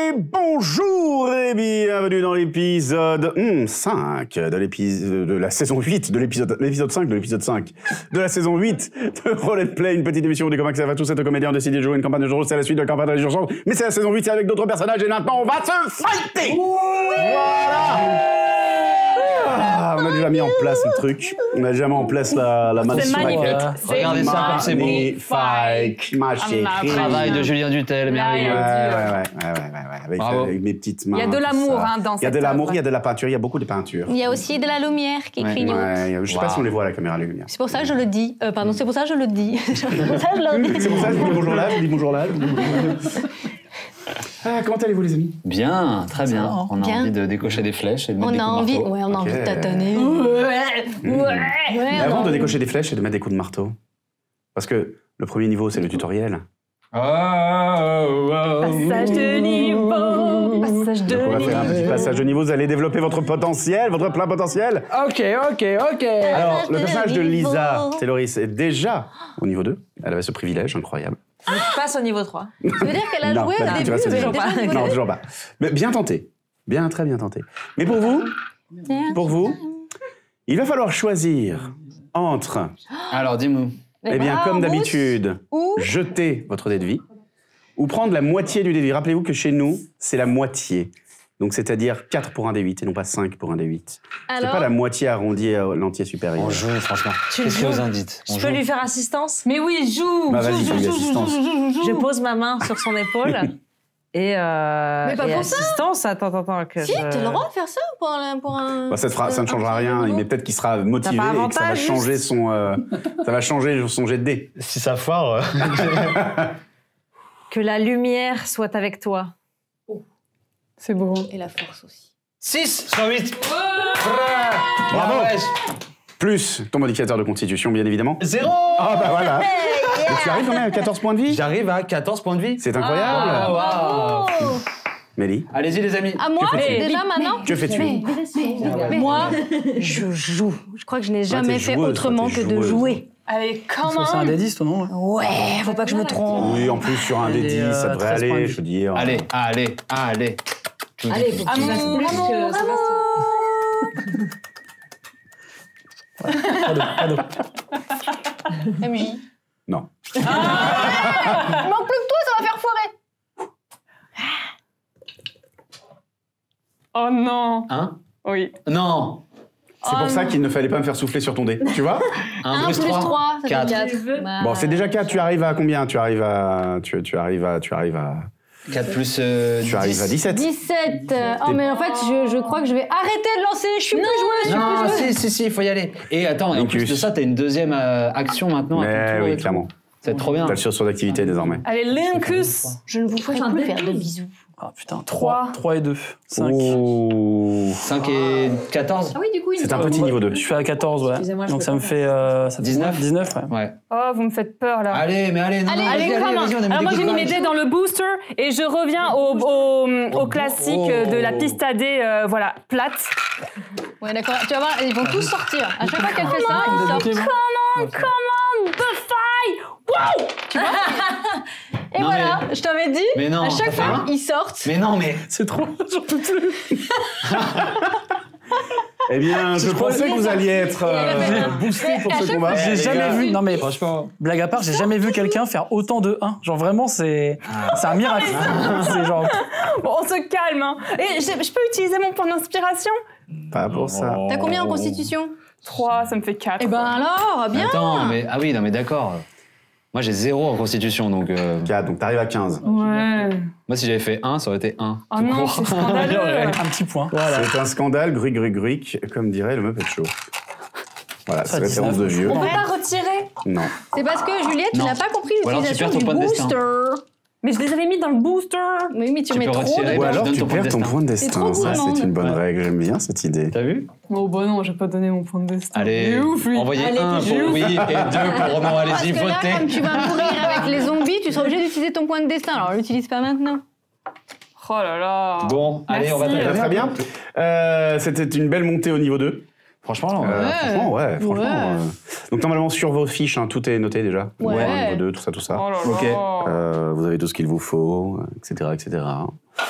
Bonjour et bienvenue dans l'épisode 5 de la saison 8 de l'épisode 5 de l'épisode 5 de la saison 8 de Roll & Play, une petite émission où des comédiens ça va tous être comédiens ont décidé de jouer une campagne de jeu, c'est la suite de la campagne de jeu, mais c'est la saison 8, c'est avec d'autres personnages et maintenant on va se fighter. Voilà. On a déjà mis en place le truc, on a déjà mis en place la mansion. Regardez ça comme c'est beau. Magnifique, ma chérie. Travail de Julien Dutel, merveilleux. Ouais. Avec mes petites mains. Il y a de l'amour dans cette Il y a de l'amour, œuvre. il y a de la peinture, il y a beaucoup de peinture. Il y a aussi de la lumière qui clignote. Ouais, je sais pas si on les voit à la caméra, les lumières. C'est pour ça que je le dis. Pardon, c'est pour ça que je le dis. C'est pour ça que je le dis. C'est pour ça que je dis bonjour là, je dis bonjour là. Comment allez-vous les amis? Bien, très bien. On a envie de décocher des flèches et de mettre des coups de marteau. On a envie de tâtonner. Mais avant de décocher des flèches et de mettre des coups de marteau, parce que le premier niveau c'est le tutoriel. Passage de niveau. Passage de Donc on va faire un petit niveau. passage de niveau, vous allez développer votre potentiel, votre plein potentiel. Ok. Alors, le personnage de Lisa Tayloris est déjà au niveau 2. Elle avait ce privilège incroyable. Tu passes au niveau 3. Ça veut dire qu'elle a Non, joué pas au du tout, début, tu mais restes déjà pas. au niveau Non, deux. toujours pas. Mais bien tenté. Très bien tenté. Mais pour vous, il va falloir choisir entre, Alors, dis-moi. eh bien, comme Mousse d'habitude, ou- jeter votre dé de vie ou prendre la moitié du dé de vie. Rappelez-vous que chez nous, c'est la moitié. Donc, c'est-à-dire 4 pour un dé 8 et non pas 5 pour un dé 8. C'est Alors, pas la moitié arrondie à l'entier supérieur. On joue, franchement. Tu Qu'est-ce que joues vous en dites? Je peux lui faire assistance? Mais oui, joue. Bah, vas-y, fais l'assistance. Je pose ma main sur son épaule. Et, Mais pas et pour ça. assistance, attends, que si, t'as le droit de faire ça pour un... Bah, ça ne changera rien, mais peut-être qu'il sera motivé T'as pas et que ça va avantage, changer son jet de dé. Si ça foire... Que la lumière soit avec toi. C'est beau. Et la force aussi. 6 sur 8. Bravo. Ouais. Plus ton modificateur de constitution, bien évidemment. 0. Ah bah voilà. Et tu arrives quand même à 14 points de vie. J'arrive à 14 points de vie. C'est incroyable. Ah, waouh. Mélie, Allez-y, les amis. À moi, Que fais-tu déjà maintenant que fais-tu? Moi, je joue. Je crois que je n'ai jamais t'es fait joueuse, autrement toi, que t'es de joueuse. jouer. Allez, Faut que c'est un D10, ton nom. Ouais, faut pas que je me trompe. Oui, en plus sur un des 10, ça devrait 13 points de aller, vie. je veux dire. Allez. Allez, faut que tu fasses plus que Sébastien. MJ. Non. Il manque plus que toi, ça va faire foirer. Oh non. Hein? Oui. Non. C'est pour ça qu'il ne fallait pas me faire souffler sur ton dé. Tu vois? 1 1 plus 3, ça fait 4. 4. Bon, c'est déjà 4, tu arrives à combien? Tu arrives à 4 plus tu arrives à 17. 17. Oh, mais en fait, je crois que je vais arrêter de lancer. Je suis plus joueuse. Non, si, il faut y aller. Et attends, et en plus de ça, t'as une deuxième action maintenant. à ton Mais tour et oui, tout. clairement. C'est trop bien. T'as le sursaut d'activité désormais. Allez, Lincus. Je ne vous ferai plus faire de bisous. Ah putain, 3 et 2. 5. Oh. 5 et 14. Ah oui, du coup, il C'est un petit niveau 2. Je suis à 14, ouais. Excusez-moi, je Donc peux ça me pas fait... 19? 19, ouais. Ouais. Oh, vous me faites peur, là. Allez, non, Allez, vas-y, comment vas-y, on a mis Alors des moi coups j'ai de mis mes courage. dés dans le booster et je reviens au classique de la piste à dés, voilà, plate. Ouais, d'accord. Tu vas voir, ils vont tous sortir. À chaque fois qu'elle fait ça, ils sortent. Comment the fight. Wow. Et Non, voilà, je t'avais dit. Mais non, à chaque t'as fait fois, un ils sortent. Mais non, mais... C'est trop, j'en peux plus. Eh bien, je pensais que vous alliez être boosté pour ce combat. J'ai Les jamais gars. vu, non mais Franchement... blague à part, j'ai jamais vu quelqu'un faire autant de 1. Genre vraiment, c'est un miracle. C'est genre... Bon, on se calme, hein. Et je peux utiliser mon point d'inspiration? Pas pour ça. T'as combien en constitution? 3, ça me fait 4. Eh ben alors, bien. Attends, mais... Ah oui, non, mais d'accord. Moi, j'ai 0 en constitution, donc... 4, donc t'arrives à 15. Ouais. Moi, si j'avais fait 1, ça aurait été 1. Oh non, c'est scandaleux. Un petit point. C'est un scandale, gruic, comme dirait le Muppet Show. Voilà, c'est Ça, référence 19. de vieux. On peut pas retirer. Non. C'est parce que Juliette, tu Non. n'as pas compris Ou alors tu l'utilisation perds ton du point de destin. booster. Mais je les avais mis dans le booster. Oui, mais tu Tu mets peux trop retirer. de... Ou tu alors donnes tu ton point de perds ton destin. point de C'est destin. trop Ça, gourmand. c'est une bonne Ouais. règle. J'aime bien cette idée. T'as vu? Oh bah non, j'ai pas donné mon point de destin. Allez, Il est ouf, lui. envoyez Allez, 1 t'es pour ouf. oui et 2 pour non. Parce Allez-y, que là, votez. comme tu vas mourir avec les zombies, tu seras obligé d'utiliser ton point de destin. Alors, l'utilise pas maintenant. Oh là là. Bon, allez, on va Merci. taper. Très bien. C'était une belle montée au niveau 2. Franchement, Franchement, ouais. Ouais. Donc normalement sur vos fiches, hein, tout est noté déjà. Ouais. Niveau 2, tout ça. Oh là là. Ok. Vous avez tout ce qu'il vous faut, etc., etc.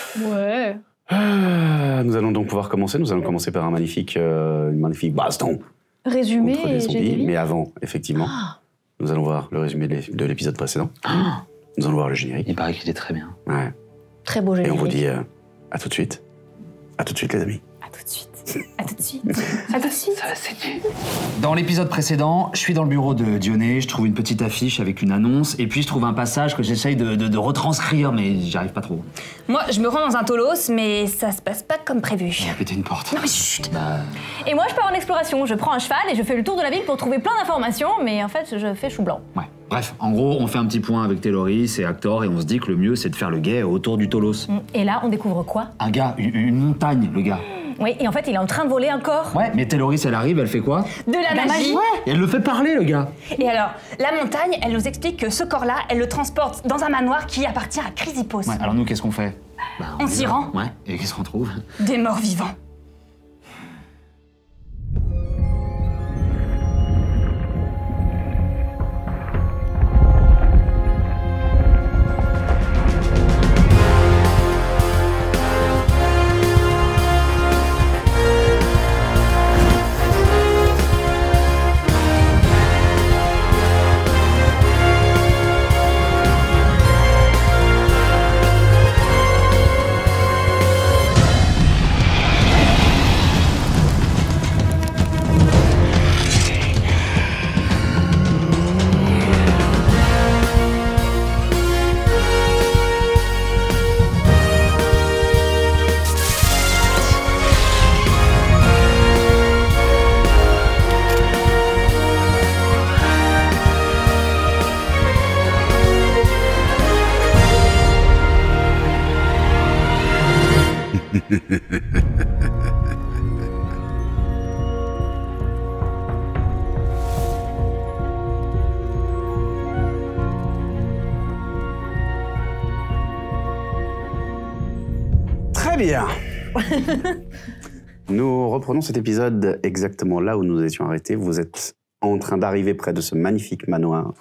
Ouais. Nous allons donc pouvoir commencer. Nous allons commencer par une magnifique baston. Résumé Contre des et zombies. générique. Mais avant, effectivement, nous allons voir le résumé de l'épisode précédent. Nous allons voir le générique. Il paraît qu'il est très bien. Ouais. Très beau Et générique. on vous dit à tout de suite. À tout de suite, les amis. À tout de suite. À tout de suite. À tout de suite. Ça va saigner. Dans l'épisode précédent, je suis dans le bureau de Dionée, je trouve une petite affiche avec une annonce, et puis je trouve un passage que j'essaye de retranscrire, mais j'y arrive pas trop. Moi, je me rends dans un tolos, mais ça se passe pas comme prévu. J'ai pété une porte. Non mais chut. Bah, Et moi, je pars en exploration. Je prends un cheval et je fais le tour de la ville pour trouver plein d'informations, mais en fait, je fais chou blanc. ouais. Bref, en gros, on fait un petit point avec Téloris et Actor, et on se dit que le mieux, c'est de faire le guet autour du tolos. Et là, on découvre quoi? Un gars, une montagne, le gars. Oui, et en fait, il est en train de voler un corps. Ouais, mais Téloris, elle arrive, elle fait quoi? De la magie. Et elle le fait parler, le gars. Et alors, la montagne, elle nous explique que ce corps-là, elle le transporte dans un manoir qui appartient à Chrysippos. Ouais, alors nous, qu'est-ce qu'on fait? Bah, On s'y y va. rend. Ouais, et qu'est-ce qu'on trouve? Des morts vivants. Très bien. Nous reprenons cet épisode exactement là où nous étions arrêtés. Vous êtes en train d'arriver près de ce magnifique manoir.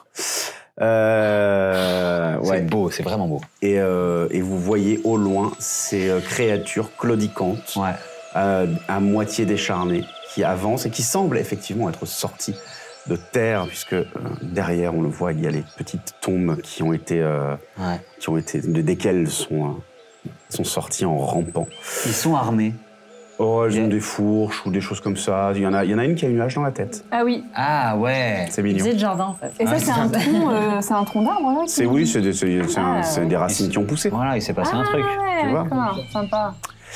C'est Ouais. beau, c'est vraiment beau. Et vous voyez au loin ces créatures claudicantes, Ouais. à moitié décharnées, qui avancent et qui semblent effectivement être sorties de terre, puisque derrière, on le voit, il y a les petites tombes qui ont été, desquelles sont sorties en rampant. Ils sont armés. Oh, elles ont Yeah. des fourches ou des choses comme ça. Il y en a une qui a une hache dans la tête. Ah oui. Ah ouais. C'est mignon. C'est le jardin en fait. Et ça, c'est un tronc, c'est un tronc d'arbre, là? C'est des racines qui ont poussé. Voilà, il s'est passé un truc. Tu vois. D'accord, sympa.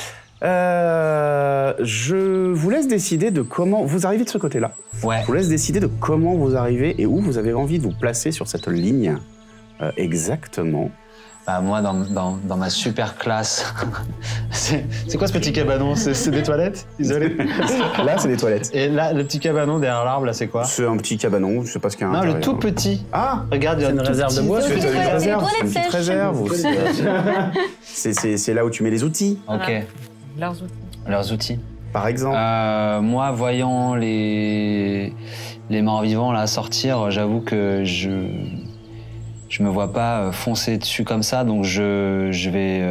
Je vous laisse décider de comment vous arrivez de ce côté-là. Ouais. Je vous laisse décider de comment vous arrivez et où vous avez envie de vous placer sur cette ligne exactement. Bah moi, dans ma super classe. C'est quoi ce petit cabanon? C'est des toilettes isolées? Là, c'est des toilettes. Et là, le petit cabanon derrière l'arbre, là, c'est quoi? C'est un petit cabanon, je sais pas ce qu'il y a à Non, l'intérieur. le tout petit. Ah, Regarde, il y a C'est une réserve de bois. c'est une toilettes, réserve, c'est c'est une des petite toilettes réserve. C'est là où tu mets les outils, Ok. Leurs outils. Leurs outils. par exemple. Moi, voyant les morts vivants là sortir, j'avoue que je me vois pas foncer dessus comme ça, donc je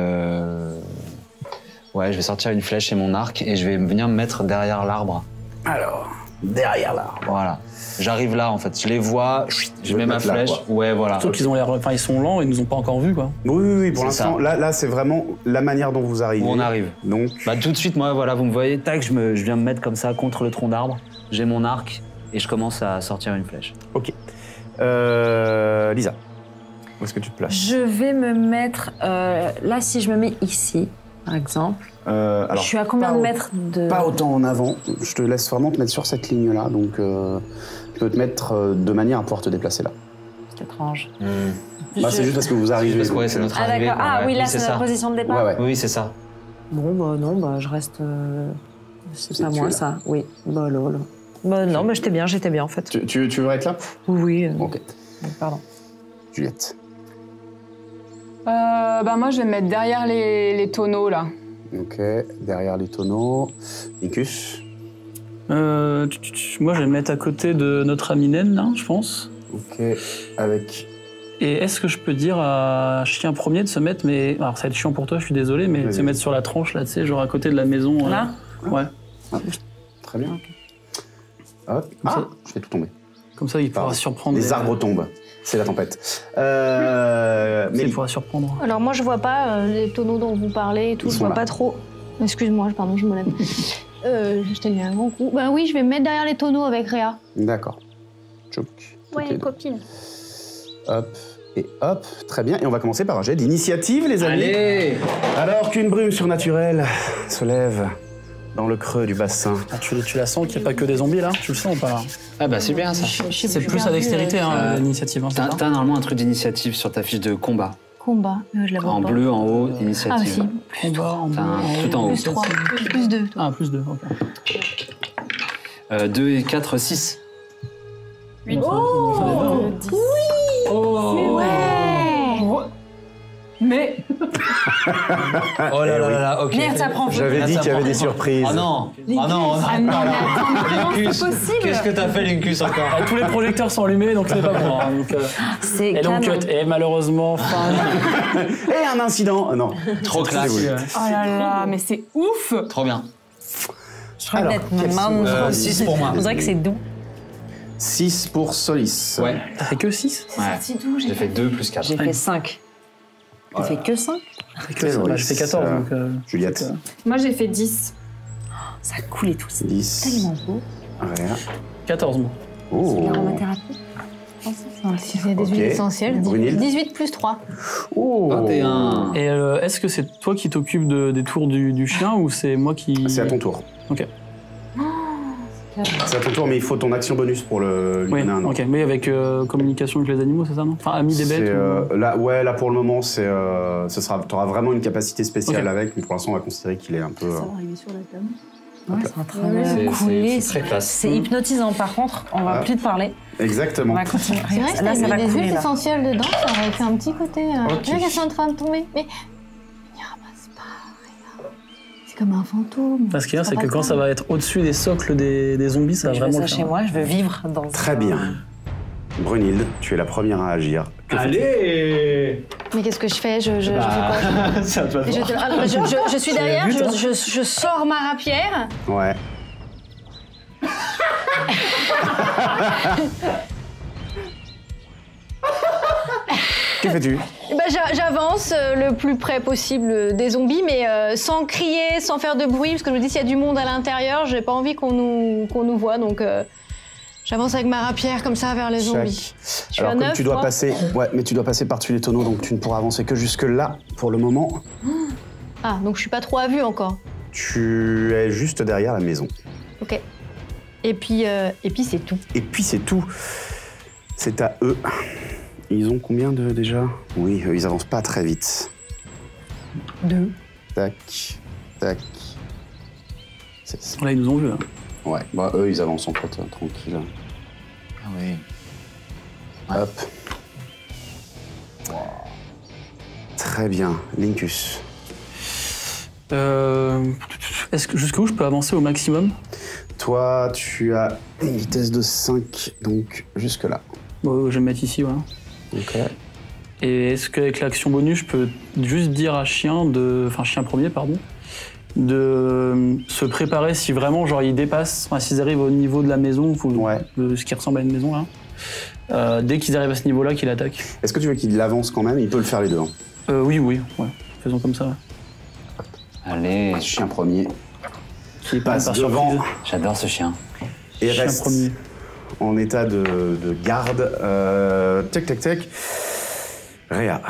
vais sortir une flèche et mon arc et je vais venir me mettre derrière l'arbre. Alors, derrière l'arbre. Voilà. J'arrive là en fait, je les vois, je mets ma mettre là, flèche. quoi. Ouais, voilà. Surtout qu'ils ont l'air, enfin ils sont lents, ils nous ont pas encore vus quoi. Oui, pour C'est l'instant, ça. là, c'est vraiment la manière dont vous arrivez. Où on arrive. Donc, Bah tout de suite, moi, voilà, vous me voyez, tac, je viens me mettre comme ça contre le tronc d'arbre. J'ai mon arc et je commence à sortir une flèche. ok. Lisa, où est-ce que tu te places? Je vais me mettre... là, si je me mets ici, par exemple, Alors, je suis à combien pas de au- mètres de... Pas autant en avant. Je te laisse vraiment te mettre sur cette ligne-là. Donc, tu peux te mettre de manière à pouvoir te déplacer là. C'est étrange. Bah, c'est juste parce que vous arrivez. Parce que ouais, donc, c'est notre Ah arrivée. d'accord. Ah ouais, oui, là, c'est ça. notre position de départ. Ouais, ouais. Oui, c'est ça. Bon, bah non, bah je reste... c'est C'est pas que tu moi, es là. ça. Oui. Bah lol. Bah non, mais j'étais bien en fait. Tu veux être là? Oui, Ok. pardon. Juliette. Bah moi, je vais me mettre derrière les tonneaux, là. Ok. Derrière les tonneaux. Nicus. Moi je vais me mettre à côté de notre ami Naine là, je pense. Ok. Avec Et est-ce que je peux dire à Chien Premier de se mettre, mais alors ça va être chiant pour toi, je suis désolé, mais de se mettre sur la tranche là, tu sais, genre à côté de la maison. Là Ouais. Très bien. Hop. Je fais tout tomber. Comme ça, il pourra surprendre. Les arbres tombent. C'est la tempête. Mais il pourra surprendre. Alors moi je vois pas les tonneaux dont vous parlez et tout, je vois pas trop. Excuse-moi, pardon, je me lève. Je t'ai mis un grand coup. Bah oui, je vais me mettre derrière les tonneaux avec Réa. D'accord. Tchouk. Ouais, copine. Hop et hop. Très bien. Et on va commencer par un jet d'initiative, les amis. Allez. Alors qu'une brume surnaturelle se lève dans le creux du bassin. Ah, tu la sens qu'il n'y a pas que des zombies là? Tu le sens ou pas? Ah bah c'est bien ça. C'est plus à dextérité, hein, l'initiative. Hein, T'as normalement un truc d'initiative sur ta fiche de combat. Combat, je la vois En pas. bleu, en haut, Ah initiative. si, Combat, en bleu, tout en haut. plus 3, plus 2. Ah, plus 2, ok. 2 et 4, 6. 8. Oh, 10. oh. Ouais. Mais Oh là là là là, ok. Merde, ça prend feu. J'avais dit qu'il y avait des surprises. Oh non. Oh non, Ah non, mais attends, Lincus. c'est possible. Qu'est-ce que t'as fait, Lincus, encore? Ah, tous les projecteurs sont allumés, donc c'est pas bon. Hein, donc, C'est et donc, canon. et malheureusement, fin. Et un incident. Non. Trop classe. Oh là là, mais c'est ouf. Trop bien. Je crois Alors, d'être marrant. 6 pour moi. On dirait que c'est doux. 6 pour Solis. Ouais. T'as fait que 6? Ouais. J'ai fait 2 plus 4. J'ai fait 5. T'as fait que 5? Bah, j'ai fait 14, donc. Juliette. Moi, j'ai fait 10. Ça a coulé tout. C'est 10. tellement beau. Réa. 14, moi. Oh. L'aromathérapie. Il y a des Ok. huiles essentielles. Brunilde. 18 plus 3. Oh. 21. Et est-ce que c'est toi qui t'occupes des tours du chien ou c'est moi qui. C'est à ton tour. Ok. C'est à ton tour, mais il faut ton action bonus pour lui Oui, donner un nom. ok. Mais avec communication avec les animaux, c'est ça, non? Enfin, amis des bêtes ou... Là pour le moment, t'auras vraiment une capacité spéciale Ok. avec, mais pour l'instant, on va considérer qu'il est un peu. Ouais, c'est en train de couler. C'est très classe. C'est hypnotisant. Par contre, on va plus te parler. Exactement. On va continuer. C'est vrai que Là, ça t'as va mis des couler. huiles Là. essentielles dedans, ça aurait fait un petit côté. Ok. Regarde qu'elles sont en train de tomber. Mais. N'y ramasse pas, regarde. C'est comme un fantôme. Ce qu'il y a, c'est que quand ça ça va être au-dessus des socles des zombies, ça va Je veux vraiment ça le chez faire. moi. Je veux vivre dans. Très bien. Brunilde, tu es la première à agir. Que fais-tu ? Allez. Mais qu'est-ce que je fais je fais quoi Ça te va Et je suis derrière, le but, hein. je sors ma rapière. Ouais. Que fais-tu ? Et ben, j'avance le plus près possible des zombies, mais sans crier, sans faire de bruit, parce que je me dis s'il y a du monde à l'intérieur, j'ai pas envie qu'on nous voit, donc j'avance avec ma rapière comme ça vers les zombies. Je suis Alors à comme 9, tu dois moi. passer, ouais, mais tu dois passer par-dessus les tonneaux, donc tu ne pourras avancer que jusque là pour le moment. Ah, donc je suis pas trop à vue encore. Tu es juste derrière la maison. Ok. Et puis c'est tout. Et puis c'est tout. C'est à eux. Ils ont combien déjà ? Oui, ils avancent pas très vite. 2. Tac, tac. Là, ils nous ont vus. Hein. Ouais, bah eux ils avancent en fait tranquille. Ah oui. Hop. Très bien, Lincus. Est-ce que jusqu'où je peux avancer au maximum? Toi, tu as une vitesse de 5, donc jusque là. Bon, je vais me mettre ici, voilà. Ok. Et est-ce qu'avec l'action bonus, je peux juste dire à Chien Chien Premier, pardon, de se préparer si vraiment, genre, ils dépassent, enfin, s'ils arrivent au niveau de la maison, Ouais. de ce qui ressemble à une maison, là, dès qu'ils arrivent à ce niveau-là, qu'ils attaquent. Est-ce que tu veux qu'il avance quand même ? Il peut le faire les deux. Hein. Oui, ouais. Faisons comme ça. Ouais. Allez. Chien premier Qui passe par devant surprise. J'adore ce chien. et Chien reste premier. en état de garde. Tac, tac, tac. Réa.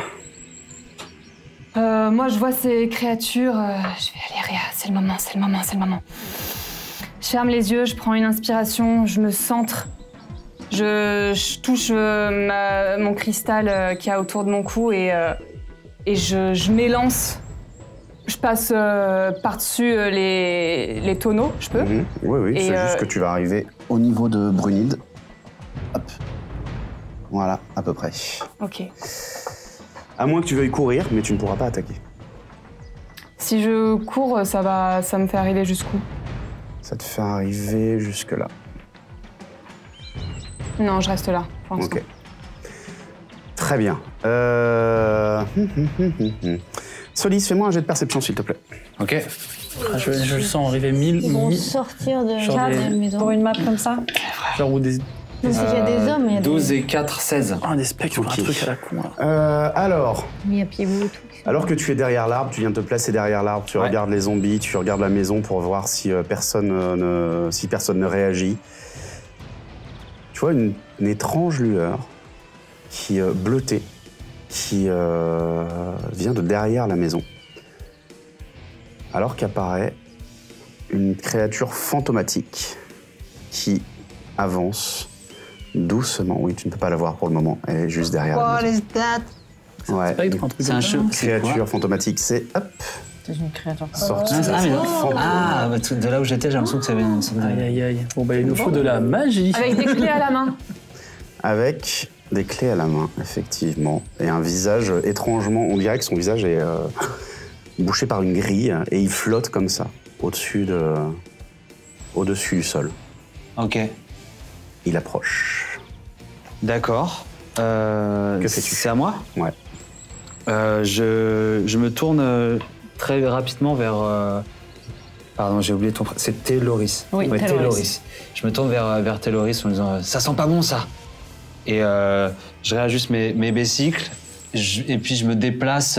Moi, je vois ces créatures. Je vais aller, Réa. C'est le moment, c'est le moment, c'est le moment. Je ferme les yeux, je prends une inspiration, je me centre. Je touche mon cristal qu'il y a autour de mon cou et je m'élance. Je passe par-dessus les tonneaux, je peux. Mhm. Oui, Et, c'est juste que tu vas arriver au niveau de Brunilde. Hop. Voilà, à peu près. Ok. À moins que tu veuilles courir, mais tu ne pourras pas attaquer. Si je cours, ça me fait arriver jusqu'où? Ça te fait arriver jusque là. Non, je reste là, pour l'instant. Ok. Très bien. Solis, fais-moi un jet de perception, s'il te plaît. Ok. Ah, je le sens arriver 1000. Ils vont sortir de Genre la des- maison. Pour une map comme ça. Genre ou des. Non, c'est qu'il y a des hommes, il y a 12 et 4, 16. Ah, des specs, Ok. un truc à la con là. Alors, des... mis à pied bout et tout. alors que tu es derrière l'arbre, tu viens de te placer derrière l'arbre, tu Ouais. regardes les zombies, tu regardes la maison pour voir si personne ne réagit. Tu vois une étrange lueur qui bleutée qui vient de derrière la maison. Alors qu'apparaît une créature fantomatique qui avance doucement. Oui, tu ne peux pas la voir pour le moment, elle est juste derrière la maison. Ouais, Spectre, une un truc C'est un comme ça. cheveu. créature fantomatique, c'est hop, C'est une créature. sorti. Ah, bah, de là où j'étais, j'ai l'impression que ça avait une sorte de... Aïe aïe aïe. Bon bah il nous faut de la magie. Avec des clés à la main. Avec des clés à la main, effectivement. Et un visage étrangement, on dirait que son visage est bouché par une grille et il flotte comme ça, au-dessus du sol. Ok. Il approche. D'accord. Que fais-tu? C'est à moi? Ouais. Je me tourne très rapidement vers... Pardon, j'ai oublié ton... C'est Téloris. Oui, Ouais, Téloris. Je me tourne vers Téloris en lui disant ça sent pas bon, ça. Et je réajuste mes besicles et puis je me déplace...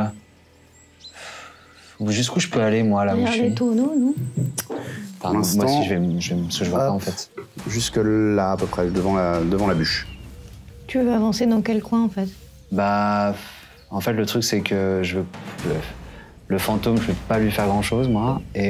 Jusqu'où je peux aller, moi, là où je Derrière suis? les tonneaux, non? Pardon, Pour moi l'instant- aussi, parce que je vois pas, en fait. Jusque là, à peu près, devant la bûche. Tu veux avancer dans quel coin, en fait? Bah, en fait, le truc, c'est que le fantôme, je vais pas lui faire grand-chose, moi. Et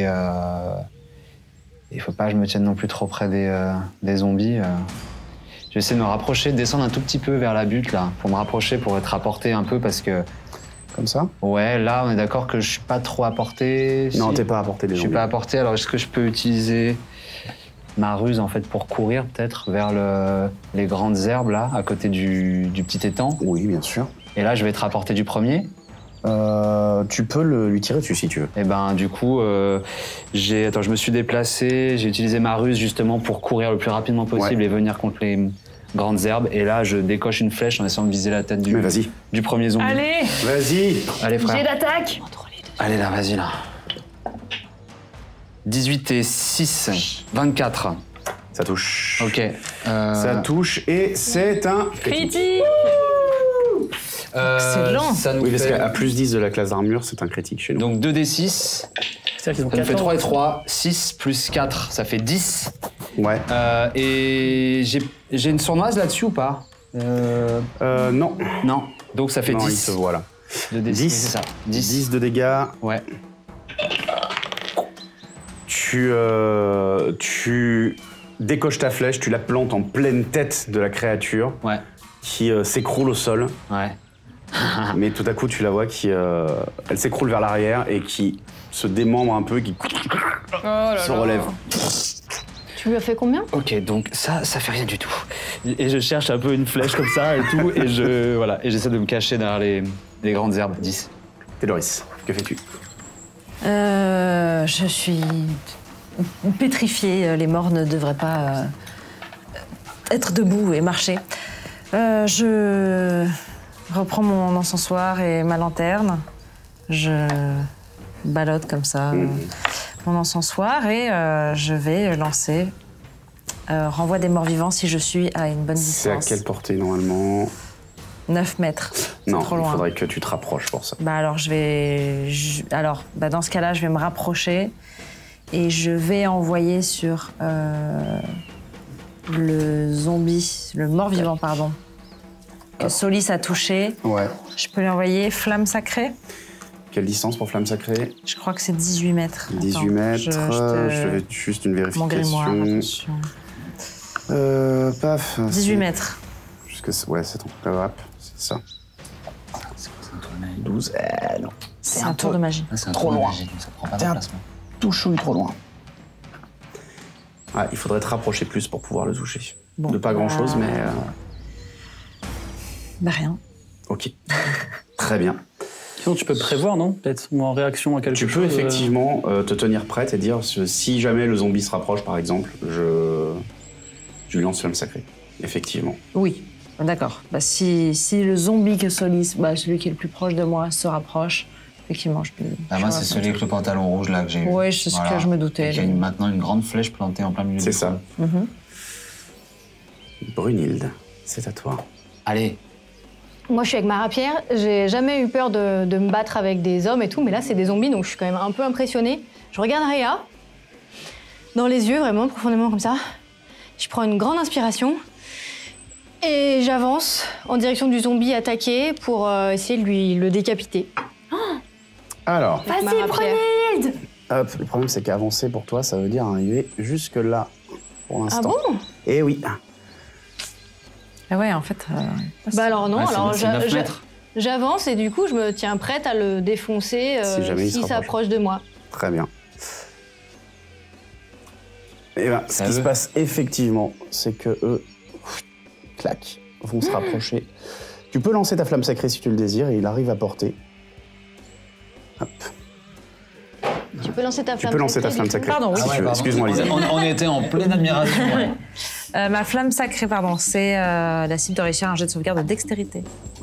il faut pas que je me tienne non plus trop près des zombies. Je vais essayer de me rapprocher, de descendre un tout petit peu vers la butte, là, pour me rapprocher, pour être à portée un peu, parce que... Comme ça? Ouais, là, on est d'accord que je suis pas trop à portée. Non, si. t'es pas à portée des Je suis zombies. pas à portée, alors est-ce que je peux utiliser ma ruse, en fait, pour courir, peut-être, vers les grandes herbes, là, à côté du petit étang? Oui, bien sûr. Et là, je vais être à portée du premier. Tu peux lui tirer dessus si tu veux. Et ben, du coup, je me suis déplacé, j'ai utilisé ma ruse, justement, pour courir le plus rapidement possible Ouais. et venir contre les grandes herbes. Et là, je décoche une flèche en essayant de viser la tête Mais vas-y. du premier zombie. Allez, Vas-y. Allez, j'ai frère. d'attaque. Allez, là, vas-y, là. 18 et 6, 24. Ça touche. Ok. Ça touche et c'est un Critique. Excellent. Ça nous Oui, parce fait... qu'à plus 10 de la classe d'armure, c'est un critique chez nous. Donc 2d6, C'est-à-dire qu'ils ont ça nous fait 14. 3 et 3, 6 plus 4, ça fait 10. Ouais. Et j'ai une sournoise là-dessus ou pas? Non. Non, donc ça fait Non, 10. il se voit là. 2d6, 10. c'est ça. 10. 10 de dégâts. Ouais. Tu décoches ta flèche, tu la plantes en pleine tête de la créature Ouais. qui s'écroule au sol. Ouais. Mais tout à coup, tu la vois qui elle s'écroule vers l'arrière et qui se démembre un peu, qui se relève. Tu lui as fait combien? Ok, donc ça fait rien du tout. Et je cherche un peu une flèche comme ça et tout, et j'essaie de me cacher derrière les grandes herbes. 10. Téloris, que fais-tu? Je suis pétrifiée. Les morts ne devraient pas être debout et marcher. Je reprends mon encensoir et ma lanterne. Je ballotte comme ça mon encensoir et je vais lancer renvoi des morts vivants si je suis à une bonne C'est à distance. quelle portée normalement? 9 mètres. C'est Non, trop il loin. faudrait que tu te rapproches pour ça. Bah alors dans ce cas-là, je vais me rapprocher et je vais envoyer sur le zombie, le mort-vivant, pardon, que Solis a touché. Ouais. Je peux lui envoyer flamme sacrée. Quelle distance pour flamme sacrée? Je crois que c'est 18 mètres. 18 Attends, mètres. je Je vais juste une Mon vérification. grimoire, attention. Paf. 18 mètres. Ouais, c'est ton hop, c'est ça. 12. Non. C'est un tour de magie. C'est Trop loin. Ça prend pas Tiens. d'emplacement. Tout chouille trop loin. Ah, il faudrait te rapprocher plus pour pouvoir le toucher. Bon, de pas grand-chose, mais... Bah rien. Ok. Très bien. Sinon, tu peux prévoir, non? Peut-être, ou en réaction à quelque Tu chose. peux effectivement te tenir prête et dire si jamais le zombie se rapproche, par exemple, je lui lance flamme sacrée. Effectivement. Oui. D'accord. Bah, si le zombie que Solis, celui qui est le plus proche de moi, se rapproche, effectivement, je peux... Moi, c'est celui avec le pantalon rouge là que j'ai eu. Oui, c'est ce que je me doutais. Il y a maintenant une grande flèche plantée en plein milieu C'est du ça. front. Brunhilde, c'est à toi. Allez. Moi, je suis avec ma rapière. J'ai jamais eu peur de me battre avec des hommes et tout, mais là, c'est des zombies, donc je suis quand même un peu impressionnée. Je regarde Rhea, dans les yeux, vraiment, profondément comme ça. Je prends une grande inspiration et j'avance en direction du zombie attaqué pour essayer de le décapiter. Alors, Avec ma Vas-y, rapière. Brunhilde! hop, le problème c'est qu'avancer pour toi, ça veut dire arriver jusque là pour l'instant. Ah bon? Eh oui. Ah ouais, en fait... Bah alors non, Ouais, c'est- alors c'est 9 mètres. j'avance et du coup, je me tiens prête à le défoncer Si jamais il se s'il rapproche. s'approche de moi. Très bien. Et ben, ce Ça qui se veut. passe effectivement, c'est que eux, clac, vont se rapprocher. Tu peux lancer ta flamme sacrée si tu le désires et il arrive à porter. Hop. Tu peux lancer ta Tu flamme peux lancer ta sacrée, flamme du coup. sacrée. Pardon, oui. si tu veux. Excuse-moi, Lisa. On était en pleine admiration. Ma flamme sacrée, pardon, c'est la cible de réussir un jet de sauvegarde de dextérité.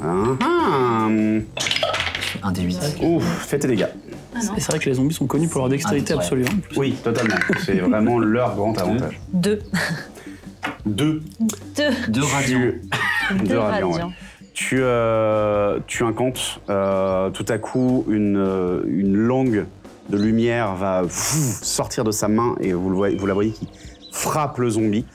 Un des 8. Ouf, fais tes dégâts. Et c'est vrai que les zombies sont connus pour leur dextérité Ah, ouais. absolue. hein. Oui, totalement. C'est vraiment leur grand avantage. 2. 2. 2 radians. Deux radiants, ouais. Tu incantes, tout à coup, une langue de lumière va sortir de sa main et vous la voyez qui frappe le zombie,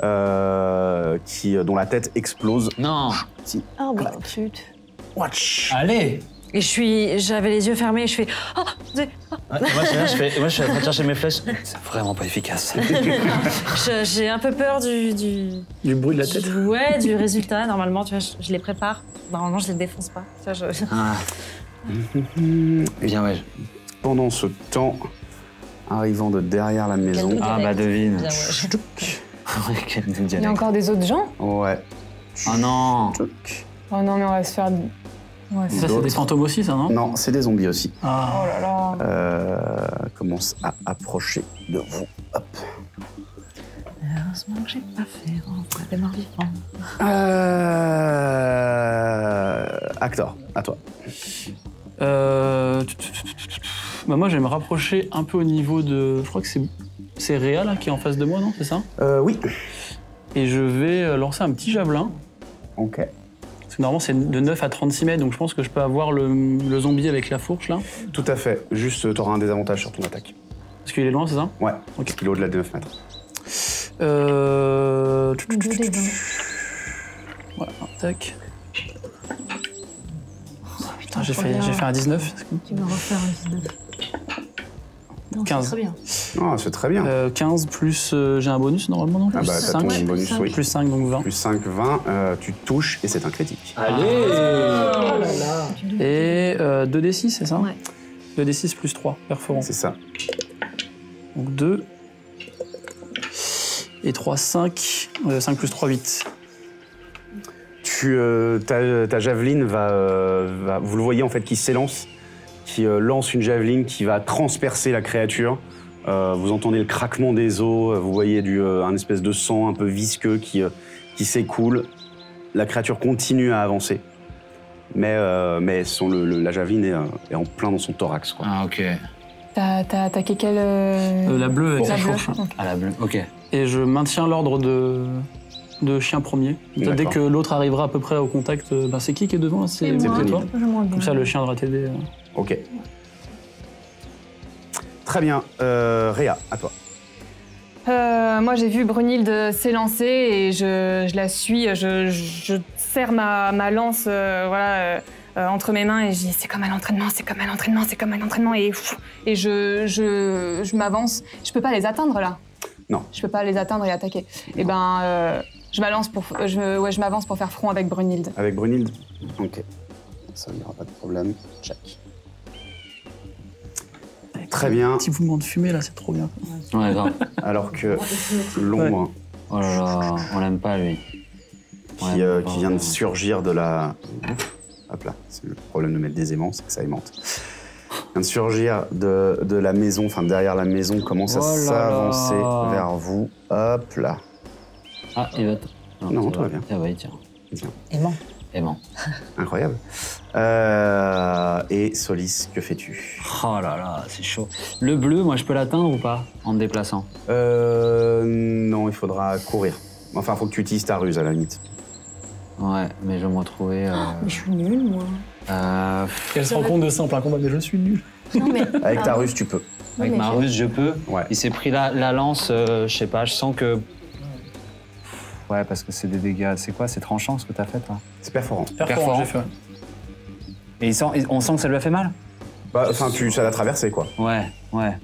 dont la tête explose. Non. Ah bah, zut. Watch. Allez. Et j'avais les yeux fermés et je fais... Oh, Ouais, moi, je suis en train de chercher mes flèches. C'est vraiment pas efficace. j'ai un peu peur du Du bruit de la tête. Ouais, du résultat. Normalement, tu vois, je les prépare. Normalement, je les défonce pas. Tu vois, Ah. Bien, ouais. Pendant ce temps, arrivant de derrière la maison... Quel Ah, bah, devine. Bien, ouais. Quel Il y a dialecte. encore des autres gens? Ouais. Oh non. Oh non, mais on va se faire... Ouais, Ça, c'est D'autres. des fantômes aussi, ça, non? Non, c'est des zombies aussi. Ah. Oh là là. Commence à approcher de vous. Hop. Heureusement que j'ai pas fait rentrer des morts vivants. Actor, à toi. Bah moi, je vais me rapprocher un peu au niveau de... Je crois que c'est Rhea, là, qui est en face de moi, non? C'est ça? Oui. Et je vais lancer un petit javelin. Ok. Parce que normalement, c'est de 9 à 36 mètres, donc je pense que je peux avoir le zombie avec la fourche, là. Tout à fait. Juste, t'auras un désavantage sur ton attaque. Parce qu'il est loin, c'est ça? Ouais. Ok. Parce qu'il est au-delà des 9 mètres. Voilà, tac. Oh, putain, j'ai fait un 19. Tu me refais un 19. Non, 15. c'est très bien. Ah, c'est très bien. 15 plus... j'ai un bonus, normalement, non? Ah bah, t'as ton 5. bonus, oui. Plus 5, donc 20. Plus 5, 20. Tu touches et c'est un critique. Allez. Et 2d6, c'est ça? Ouais. 2d6 plus 3, perforant. C'est ça. Donc 2. Et 3, 5. 5 plus 3, 8. Ta javeline va... Vous le voyez, en fait, qui s'élance, qui lance une javeline qui va transpercer la créature. Vous entendez le craquement des os, vous voyez un espèce de sang un peu visqueux qui s'écoule. La créature continue à avancer, mais la javeline est en plein dans son thorax, quoi. Ah, ok. T'as attaqué quelle... La bleue avec La la bleue. fourche. Ok. À la bleue. Ok. Et je maintiens l'ordre de chien premier. Dès D'accord. que l'autre arrivera à peu près au contact, c'est qui est devant là? C'est moi. toi. Comme Comme ça, le chien devra t'aider. Ok. Très bien. Rhea, à toi. Moi, j'ai vu Brunhilde s'élancer et je la suis. Je serre ma lance entre mes mains et je dis c'est comme à l'entraînement, c'est comme à l'entraînement, c'est comme à l'entraînement. Et je m'avance. Je peux pas les atteindre là. Non. Je peux pas les atteindre et attaquer. Et ben, je m'avance pour faire front avec Brunhilde. Avec Brunhilde. Ok. Ça, il n'y aura pas de problème. Check. Très bien. Petit mouvement de fumée là, c'est trop bien. Ouais, grave. Alors que l'ombre Oh là là, on l'aime pas, lui. qui vient de surgir de la... Hop là, c'est le problème de mettre des aimants, c'est que ça aimante. Vient de surgir de la maison, enfin derrière la maison, commence à Oh là s'avancer là. vers vous. Hop là. Ah, il va... Non, tout va bien. Ah bah, il tient. Aimant. Aimant. Incroyable. Et Solis, que fais-tu? Oh là là, c'est chaud. Le bleu, moi, je peux l'atteindre ou pas en me déplaçant? Non, il faudra courir. Enfin, faut que tu utilises ta ruse à la limite. Ouais, mais je vais me retrouver. Mais je suis nulle, moi. Elle se rend compte de ça en plein combat, mais je suis nul. Non, mais... Avec ta ruse, tu peux. Avec mais ma je- ruse, je peux. Ouais. Il s'est pris la lance, je sais pas, je sens que. Ouais, parce que c'est des dégâts. C'est quoi? C'est tranchant ce que t'as fait, toi? C'est perforant. Perforant, j'ai fait. Et on sent que ça lui a fait mal? Bah, enfin, ça l'a traversé, quoi. Ouais, ouais.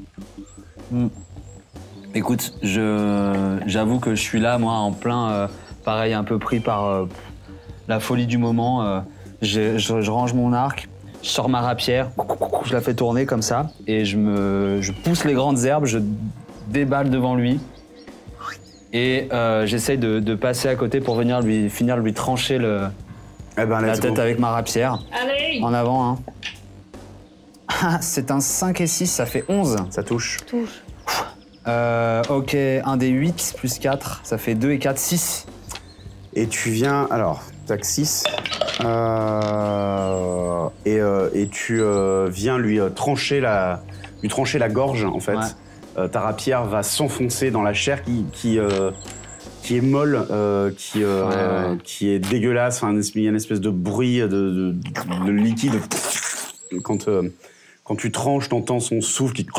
Écoute, j'avoue que je suis là, moi, en plein, pareil, un peu pris par la folie du moment. Je range mon arc, je sors ma rapière, je la fais tourner comme ça, et je pousse les grandes herbes, je déballe devant lui, et j'essaye de passer à côté pour venir finir lui trancher Eh ben, la let's tête go. avec ma rapière. Allez! En avant, hein. Ah, c'est un 5 et 6, ça fait 11. Ça touche. Ok, un des 8 plus 4, ça fait 2 et 4, 6. Et tu viens, alors, tac 6. Et tu viens lui trancher la gorge, en fait. Ouais. Ta rapière va s'enfoncer dans la chair qui est molle, qui est dégueulasse. Enfin, il y a une espèce de bruit de liquide. Quand tu tranches, t'entends son souffle qui...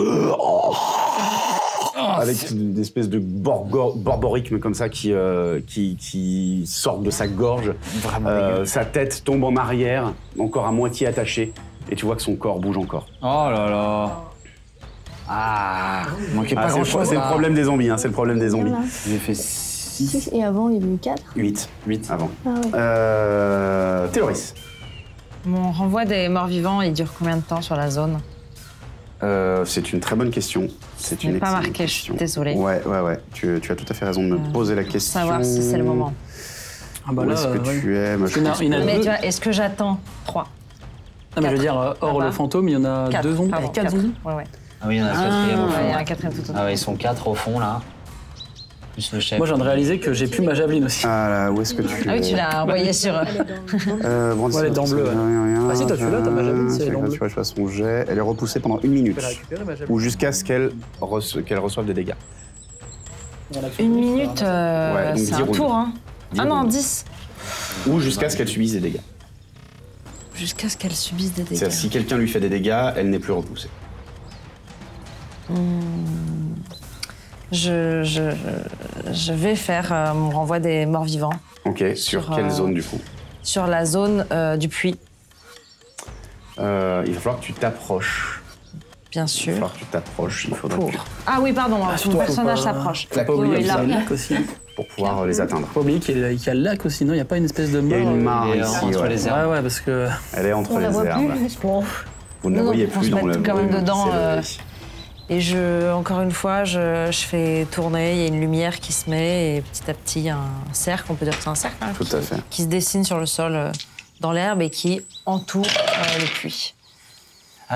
avec une espèce de borborygme comme ça qui sort de sa gorge. Vraiment sa tête tombe en arrière, encore à moitié attachée, et tu vois que son corps bouge encore. Oh là là. Ah, il manquait pas C'est grand-chose. le problème des zombies, hein, c'est le problème des zombies. J'ai fait 6. Et avant, il y a eu 4. 8 avant. Ah ouais. Téloris. Mon renvoi des morts-vivants, il dure combien de temps sur la zone? C'est une très bonne question. C'est une pas excellente marqué, je suis question. désolée. Ouais. Tu as tout à fait raison de me poser la question. Savoir si c'est le moment. Ah bah Où là, est-ce que tu es? Moi, je Il y en a- pense il y en a que- Mais deux. tu vois, est-ce que j'attends 3? Non, mais je veux dire, hors Là-bas. le fantôme, il y en a 4. 2 zombies. 4 zombies. Ouais. Ah oui, il y en a un quatrième au Ouais, il y a un fond. quatrième tout autour. Ah ouais, ils sont 4 au fond, là. Plus le chef. Moi, je viens de réaliser que j'ai plus ma javeline aussi. Ah là, où est-ce que tu Ah oui, es? tu l'as envoyé sur... Ouais, elle est dans bleu, ouais. Ah si, toi, tu l'as, t'as ma javeline, c'est dans bleu. Tu vois, je fais son jet. Elle est repoussée pendant 1 minute. Je vais la récupérer, ma javeline. Ou jusqu'à ce qu'elle reçoive des dégâts. 1 minute, Ouais, donc c'est 10 un rounds. tour, hein. 10 Ah non, rounds. 10. Ou jusqu'à ce qu'elle subisse des dégâts. Jusqu'à ce qu'elle subisse des dégâts. C'est-à-dire, si quelqu'un lui fait des dégâts, elle n'est plus repoussée. Je vais faire mon renvoi des morts-vivants Ok, sur Sur, quelle zone du coup? sur la zone du puits, Il va falloir que tu t'approches. bien Il va sûr. falloir que tu t'approches. Il faudra Pour... que- Ah oui, pardon, mon surtout, personnage faut pas- s'approche. Faut pas oublier Oui, qu'il y a là. le lac aussi. pour pouvoir les atteindre. Faut pas oublier qu'il y a le lac aussi, non? Il n'y a pas une espèce de Il y a mare. une mare Et, ici, entre ouais. les herbes. Ouais, parce que. Elle est entre On la les voit herbes. plus. Bon. Vous ne la Non, voyez on plus se dans met le quand même brume dedans, qui s'est levé. Et encore une fois, je fais tourner, il y a une lumière qui se met, et petit à petit, un cercle, on peut dire que c'est un cercle, hein, Tout à fait. qui se dessine sur le sol, dans l'herbe, et qui entoure le puits. Ah,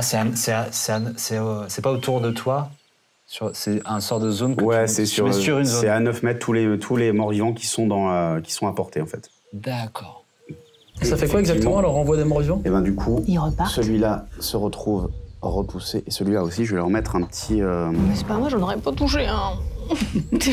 c'est pas autour de toi? C'est un sort de zone que Ouais, tu c'est tu sur, mets sur une c'est zone. à 9 mètres tous les morts-vivants qui sont à portée en fait. D'accord. Et ça fait quoi exactement, alors renvoi des morts-vivants? Et ben du coup, Ils repartent. celui-là se retrouve repoussé et celui-là aussi, je vais leur mettre un petit. Mais c'est pas moi, j'en aurais pas touché un. En fait,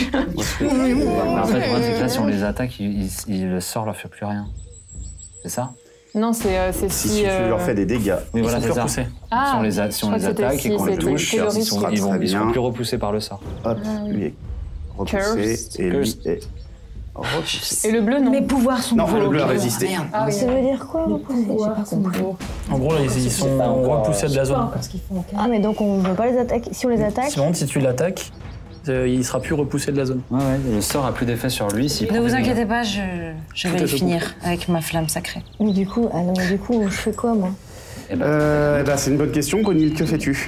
le problème, c'est que là, si on les attaque, le sort leur fait plus rien. C'est ça? Non, c'est Si tu leur fais des dégâts, Oui, Ils voilà, sont c'est plus ça. repoussés. Ah, Si on les je crois que c'était attaque et si, qu'on les c'était touche, le ils risque. seront Très seront bien. plus repoussés par le sort. hop, lui est repoussé Cursed. et lui Cursed. est repoussé. Et le bleu, non. Mes pouvoirs sont Non, nouveaux. le bleu a résisté. Ah oui. Ça veut dire quoi, repousser? J'ai pas compris. En gros, là, ils sont repoussés de la zone. Ah, mais donc on veut pas les attaquer. Si on les attaque, Sinon, si tu l'attaques, il sera plus repoussé de la zone. Ouais, le sort a plus d'effet sur lui. s'il Ne prend vous des dégâts. inquiétez pas, je vais est le sous finir avec ma flamme sacrée. mais du coup, je fais quoi, moi? Eh ben, C'est une bonne question, Conil, que fais-tu?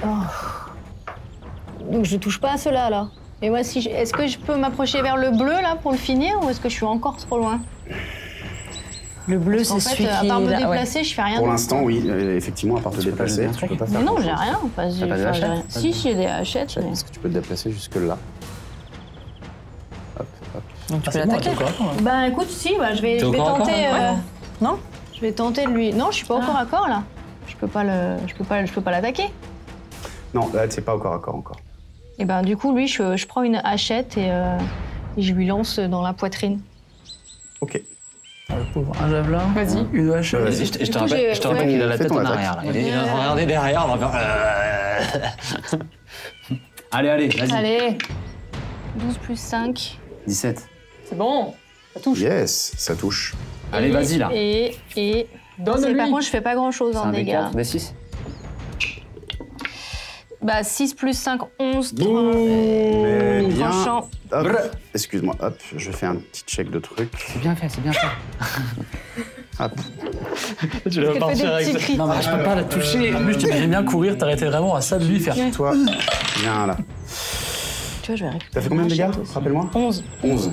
Donc je touche pas à ceux-là, là. Et moi, est-ce que je peux m'approcher vers le bleu, là, pour le finir, ou est-ce que je suis encore trop loin? Le bleu, En c'est fait, celui à qui... part me là, ouais. déplacer, je fais rien. Pour d'autre. l'instant, oui, effectivement, à part te Tu peux pas déplacer, jeter un tu truc peux pas Mais faire. non, grand-chose. j'ai rien. Enfin, T'as pas de hachette? Si, j'ai des hachettes. Mais... Est-ce que tu peux te déplacer jusque là? Hop, hop. Donc tu peux c'est bon, l'attaquer. t'es au corps à corps, là. Bah écoute, si, bah, je vais T'es au corps à corps, tenter. Non. Je vais tenter de lui. Non, je suis pas au corps à corps là. Je peux pas l'attaquer. Non, là, c'est pas au corps à corps encore. Et ben du coup, lui, je prends une hachette et je lui lance dans la poitrine. Ok. Ah, le pauvre. Un javelin. Vas-y. Une hache. Vas-y. Je te Du coup, rappelle, j'ai- qu'il a la Fais tête ton en attaque. arrière. Là. Il est regardez derrière. On va faire... Allez, vas-y. Allez, 12 plus 5. 17. c'est bon. Ça touche. Yes, ça touche. Allez, vas-y là. Et Donne-lui. par contre, je fais pas grand chose C'est en un dégâts. D4, D6. Bah 6 plus 5, 11. Mais bien. Tranchant. Hop. Excuse-moi, hop, je fais un petit check de truc. C'est bien fait, c'est bien fait. Hop. Tu vas Parce qu'elle fait des petits cris. Non, mais je peux pas la toucher. En plus, tu m'imagines bien courir, t'arrêtais vraiment à ça de lui faire. Toi, viens là. Tu vois, je vais récupérer. T'as fait combien de dégâts? l'hachette aussi. Rappelle-moi. 11. 11.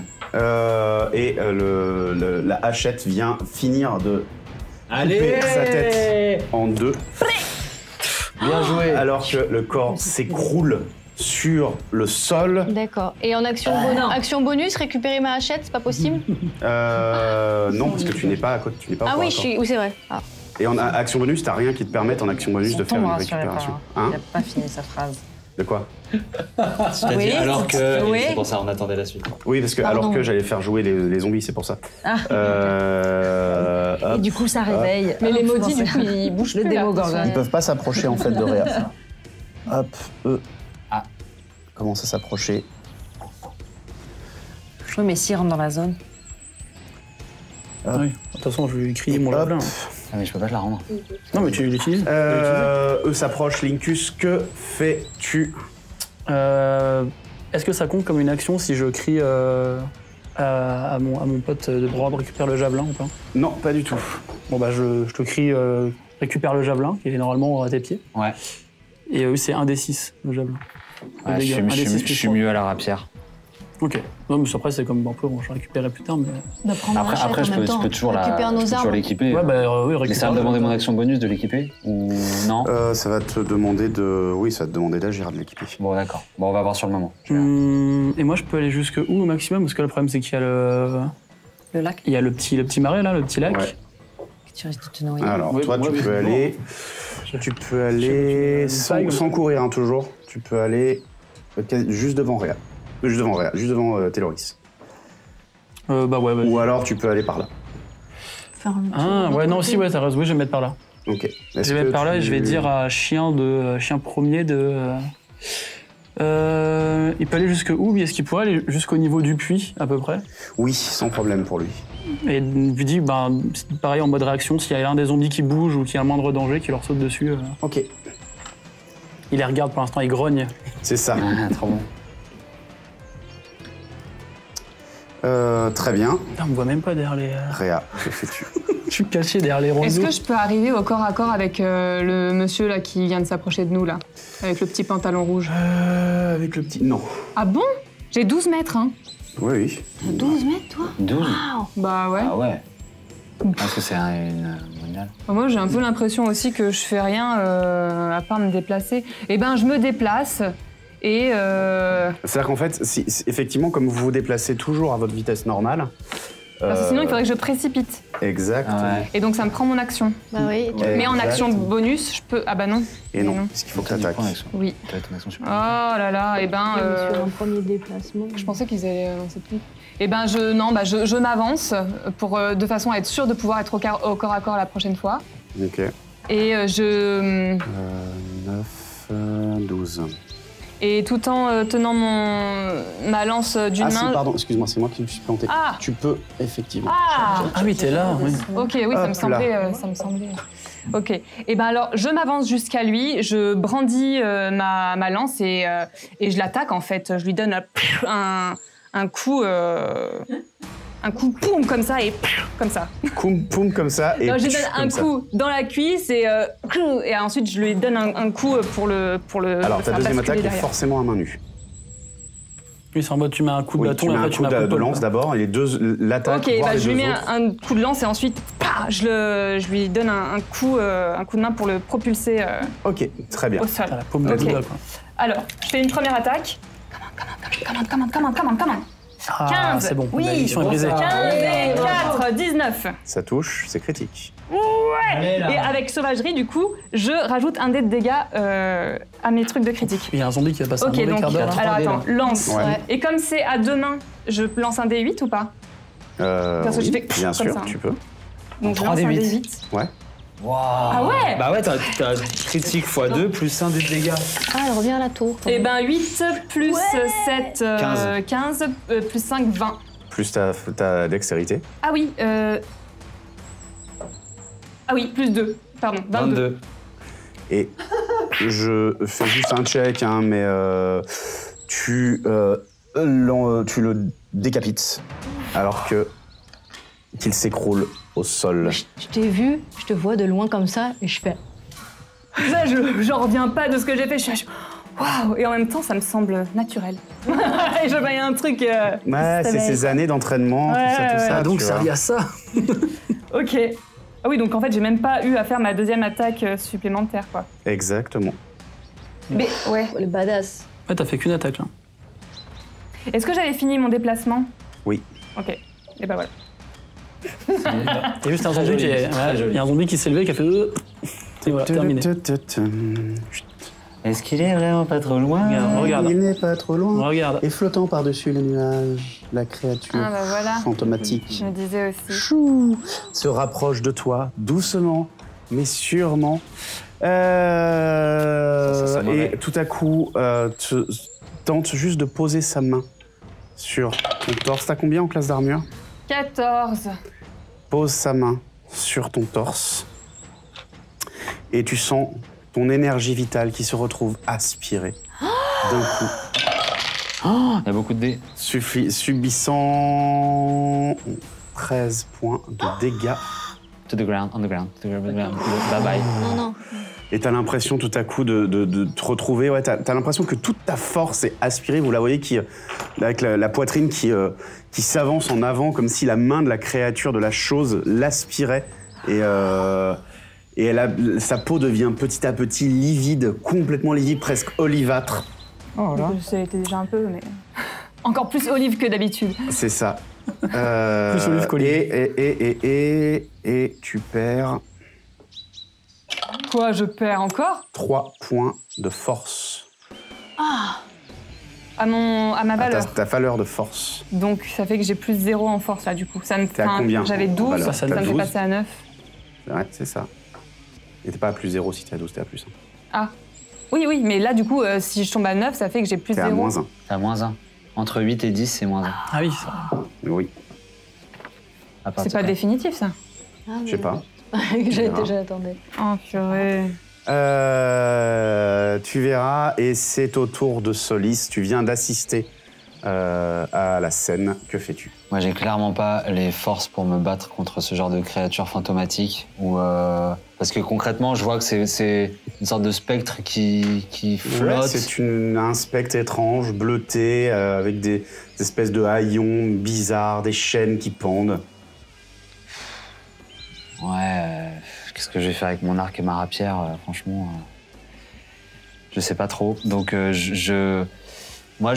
La hachette vient finir de couper sa tête en deux. Bien joué. Alors que le corps s'écroule sur le sol. D'accord. Et en action bonus, récupérer ma hachette, c'est pas possible? Non, parce que tu n'es pas à côté. Tu n'es pas au Ah corps à oui, corps. oui, c'est vrai. Ah. Et en action bonus, t'as rien qui te permette en action bonus de faire une Tombe, rassurez pas, récupération. hein. Hein? Il a pas fini sa phrase. De quoi? Oui. Alors que. Oui. C'est pour ça, on attendait la suite. Oui, parce que Pardon. alors que j'allais faire jouer les zombies, c'est pour ça. Ah. Hop. Et du coup, ça réveille. Mais les Hop, maudits, je du coup, ils bougent Le plus, là. Démogorgon. Ils peuvent pas s'approcher en fait de Réa. Hop, eux. Ah. Commence à s'approcher. Oui, mais s'il rentre dans la zone. Oui. De toute façon, je lui crie mon Hop. javelin. Ah, mais je peux pas te la rendre. Non, mais tu l'utilises. Eux s'approchent. Lincus, que fais-tu? Est-ce que ça compte comme une action si je crie à mon pote de Brobe, récupère le javelin ou pas? Non, pas du tout. Bon, bah, je te crie récupère le javelin, qui est normalement à tes pieds. Ouais. Et eux, c'est 1d6, le javelin. Le Ouais, dégât, je 1d6 suis plus 3. mieux à la rapière. Ok. Non, mais après, c'est comme un peu, je récupérerai plus tard, mais. De prendre ma hachette Après, en je même temps. peux toujours Récupère nos armes. l'équiper. Ouais, bah, oui, Mais récupère. ça va me demander mon action bonus de l'équiper ou non? Ça va te demander de. Oui, ça va te demander d'agir à de l'équiper. Bon, d'accord. Bon, on va voir sur le moment. Et moi, je peux aller jusque où au maximum? Parce que le problème, c'est qu'il y a Le lac. il y a le petit marais, là, le petit lac. Ouais. Tu risques de te noyer. Alors, Oui, toi, moi, tu oui, peux bon. aller. Tu peux aller sans courir, hein, toujours. Tu peux aller juste devant Réa. Juste devant Téloris. Bah ouais, vas-y. Ou alors, tu peux aller par là. Faire un petit Ah, peu ouais, non, de si, ouais, t'as raison. Oui, je vais me mettre par là. Ok. Je vais mettre par là et je vais dire à chien premier de. Il peut aller jusque où? Est-ce qu'il pourrait aller jusqu'au niveau du puits, à peu près? Oui, sans problème pour lui. Et lui dit, ben, c'est pareil en mode réaction, s'il y a l'un des zombies qui bouge ou qui a le moindre danger, qui leur saute dessus. Ok. Il les regarde pour l'instant, il grogne. C'est ça. Ah, trop bon. Très bien. Putain, on me voit même pas derrière les. Réa, que fais-tu? Je suis caché derrière les Est-ce roseaux. que je peux arriver au corps à corps avec le monsieur là qui vient de s'approcher de nous là? Avec le petit pantalon rouge. Avec le petit. Non. Ah bon? J'ai 12 mètres, hein? Oui, oui. 12 mètres, toi? 12. Bah ouais. Ah ouais. Est-ce que c'est une mondiale? Moi j'ai un peu l'impression aussi que je fais rien à part me déplacer. Eh ben je me déplace et C'est-à-dire qu'en fait, effectivement, comme vous vous déplacez toujours à votre vitesse normale. parce que sinon il faudrait que je précipite. Exact. Ouais. Et donc ça me prend mon action. Bah oui. Mais en Exact. action bonus, je peux. Ah bah non. Et non, Non. parce qu'il faut que Ça, tu t'attaques. prends l'action. Oui. T'as ton action Oh supplémentaire. là là, et ben. Sur un premier déplacement. Je pensais qu'ils allaient lancer plus. Eh ben je m'avance pour de façon à être sûre de pouvoir être au corps à corps la prochaine fois. Ok. Et 9, 12. et tout en tenant ma lance d'une Ah si, main. pardon, excuse-moi, c'est moi qui me suis planté. Ah. Tu peux, effectivement. Ah. Ah oui, t'es là, oui. Ok, oui, Hop ça me semblait. Ok. Et ben alors, je m'avance jusqu'à lui, je brandis ma lance et je l'attaque en fait. Je lui donne un coup. Un coup poum comme ça et comme ça. Poum, poum, comme ça. Et Non, je lui pfiou, donne un comme ça. coup dans la cuisse et ensuite je lui donne un coup pour le. Alors, ta faire deuxième basculer attaque est derrière. forcément à main nue. Oui, c'est en mode tu mets un coup de Oui, bâton tu et mets après un tu coup mets un coup de de lance d'abord, et les deux, l'attaque, Ok, voire bah, les je lui deux mets autres. un coup de lance et ensuite je lui donne un coup de main pour le propulser Ok, très bien. au sol. T'as la paume de Ok. doigt, quoi. Alors, je fais une première attaque. Come on. Ah, 15. c'est bon. Oui. La malédiction est brisée. 15 et 4, 19. Ça touche, c'est critique. Et avec sauvagerie, du coup, je rajoute un dé de dégâts à mes trucs de critique. Il y a un zombie qui va passer un Ok, mauvais donc, quart d'heure. alors 3D, attends, là. lance. Ouais. Et comme c'est à 2 mains, je lance un D8 ou pas? Parce que Oui, j'ai fait bien comme sûr, ça. tu peux. Donc je 3 lance un D8. D8. Ouais. Waouh. Ah ouais. Bah ouais, t'as critique x2 plus 1 dé de dégâts. Ah, elle revient à la tour. Et ben 8 plus 7, 15, plus 5, 20. Plus ta dextérité. Ah oui, plus 2. Pardon, 22. 22. Et je fais juste un check, hein, mais tu le décapites alors que qu'il s'écroule au sol. Je t'ai vu, je te vois de loin comme ça et je fais. Ça, j'en reviens pas de ce que j'ai fait. Je suis waouh. Et en même temps, ça me semble naturel. Et je voyais un truc. Ouais, c'est ces années d'entraînement, Ouais, tout ça. Ah, donc tu ça vois. lié à ça. Ok. Ah oui, donc en fait, j'ai même pas eu à faire ma deuxième attaque supplémentaire, quoi. Exactement. Mais ouais. Le badass. Ouais, t'as fait qu'une attaque là. Est-ce que j'avais fini mon déplacement? Oui. Ok. Et ben voilà. Il y a juste un zombie qui est. Ouais, il y a un zombie qui s'est levé qui a fait. Et voilà, terminé. Est-ce qu'il est vraiment pas trop loin? Regarde. Il n'est pas trop loin. Regarde. Et flottant par-dessus les nuages, la créature Ah bah voilà. fantomatique Je me disais aussi. chou, se rapproche de toi, doucement, mais sûrement. Ça, et tout à coup, tente juste de poser sa main sur ton torse. T'as combien en classe d'armure? 14. Pose sa main sur ton torse. Et tu sens ton énergie vitale qui se retrouve aspirée d'un coup. Il y a beaucoup de dés. Subissant 13 points de dégâts. To the ground, on the ground, to the ground. Bye bye. Non, non. Et t'as l'impression tout à coup de te retrouver. Ouais, t'as l'impression que toute ta force est aspirée. Vous la voyez avec la poitrine qui s'avance en avant comme si la main de la créature, de la chose, l'aspirait. Et sa peau devient petit à petit livide, complètement livide, presque olivâtre. Oh là. Ça a été déjà un peu, mais. Encore plus olive que d'habitude. C'est ça. Plus olive qu'olive. Et tu perds Quoi, je perds encore? 3 points de force. À ma valeur. Ta valeur de force. Donc ça fait que j'ai plus 0 en force là du coup. Ça me T'es à combien J'avais en 12, valeur? ça T'as me fait 12. passer à 9. Ouais, c'est ça. Et t'es pas à plus 0 si t'es à 12, t'es à plus 1. Ah. Oui, mais là du coup, si je tombe à 9, ça fait que j'ai plus T'es 0. à moins 1. T'as moins 1. Entre 8 et 10, c'est moins 1. Ah oui, ça. Oui, C'est pas définitif ça. je sais pas. J'attendais. Oh purée. Tu verras, et c'est au tour de Solis. Tu viens d'assister à la scène. Que fais-tu? Moi, j'ai clairement pas les forces pour me battre contre ce genre de créature fantomatique. Parce que concrètement, je vois que c'est une sorte de spectre qui flotte. Ouais, c'est un spectre étrange, bleuté, avec des espèces de haillons bizarres, des chaînes qui pendent. Ouais, qu'est-ce que je vais faire avec mon arc et ma rapière franchement, je sais pas trop. Donc, moi,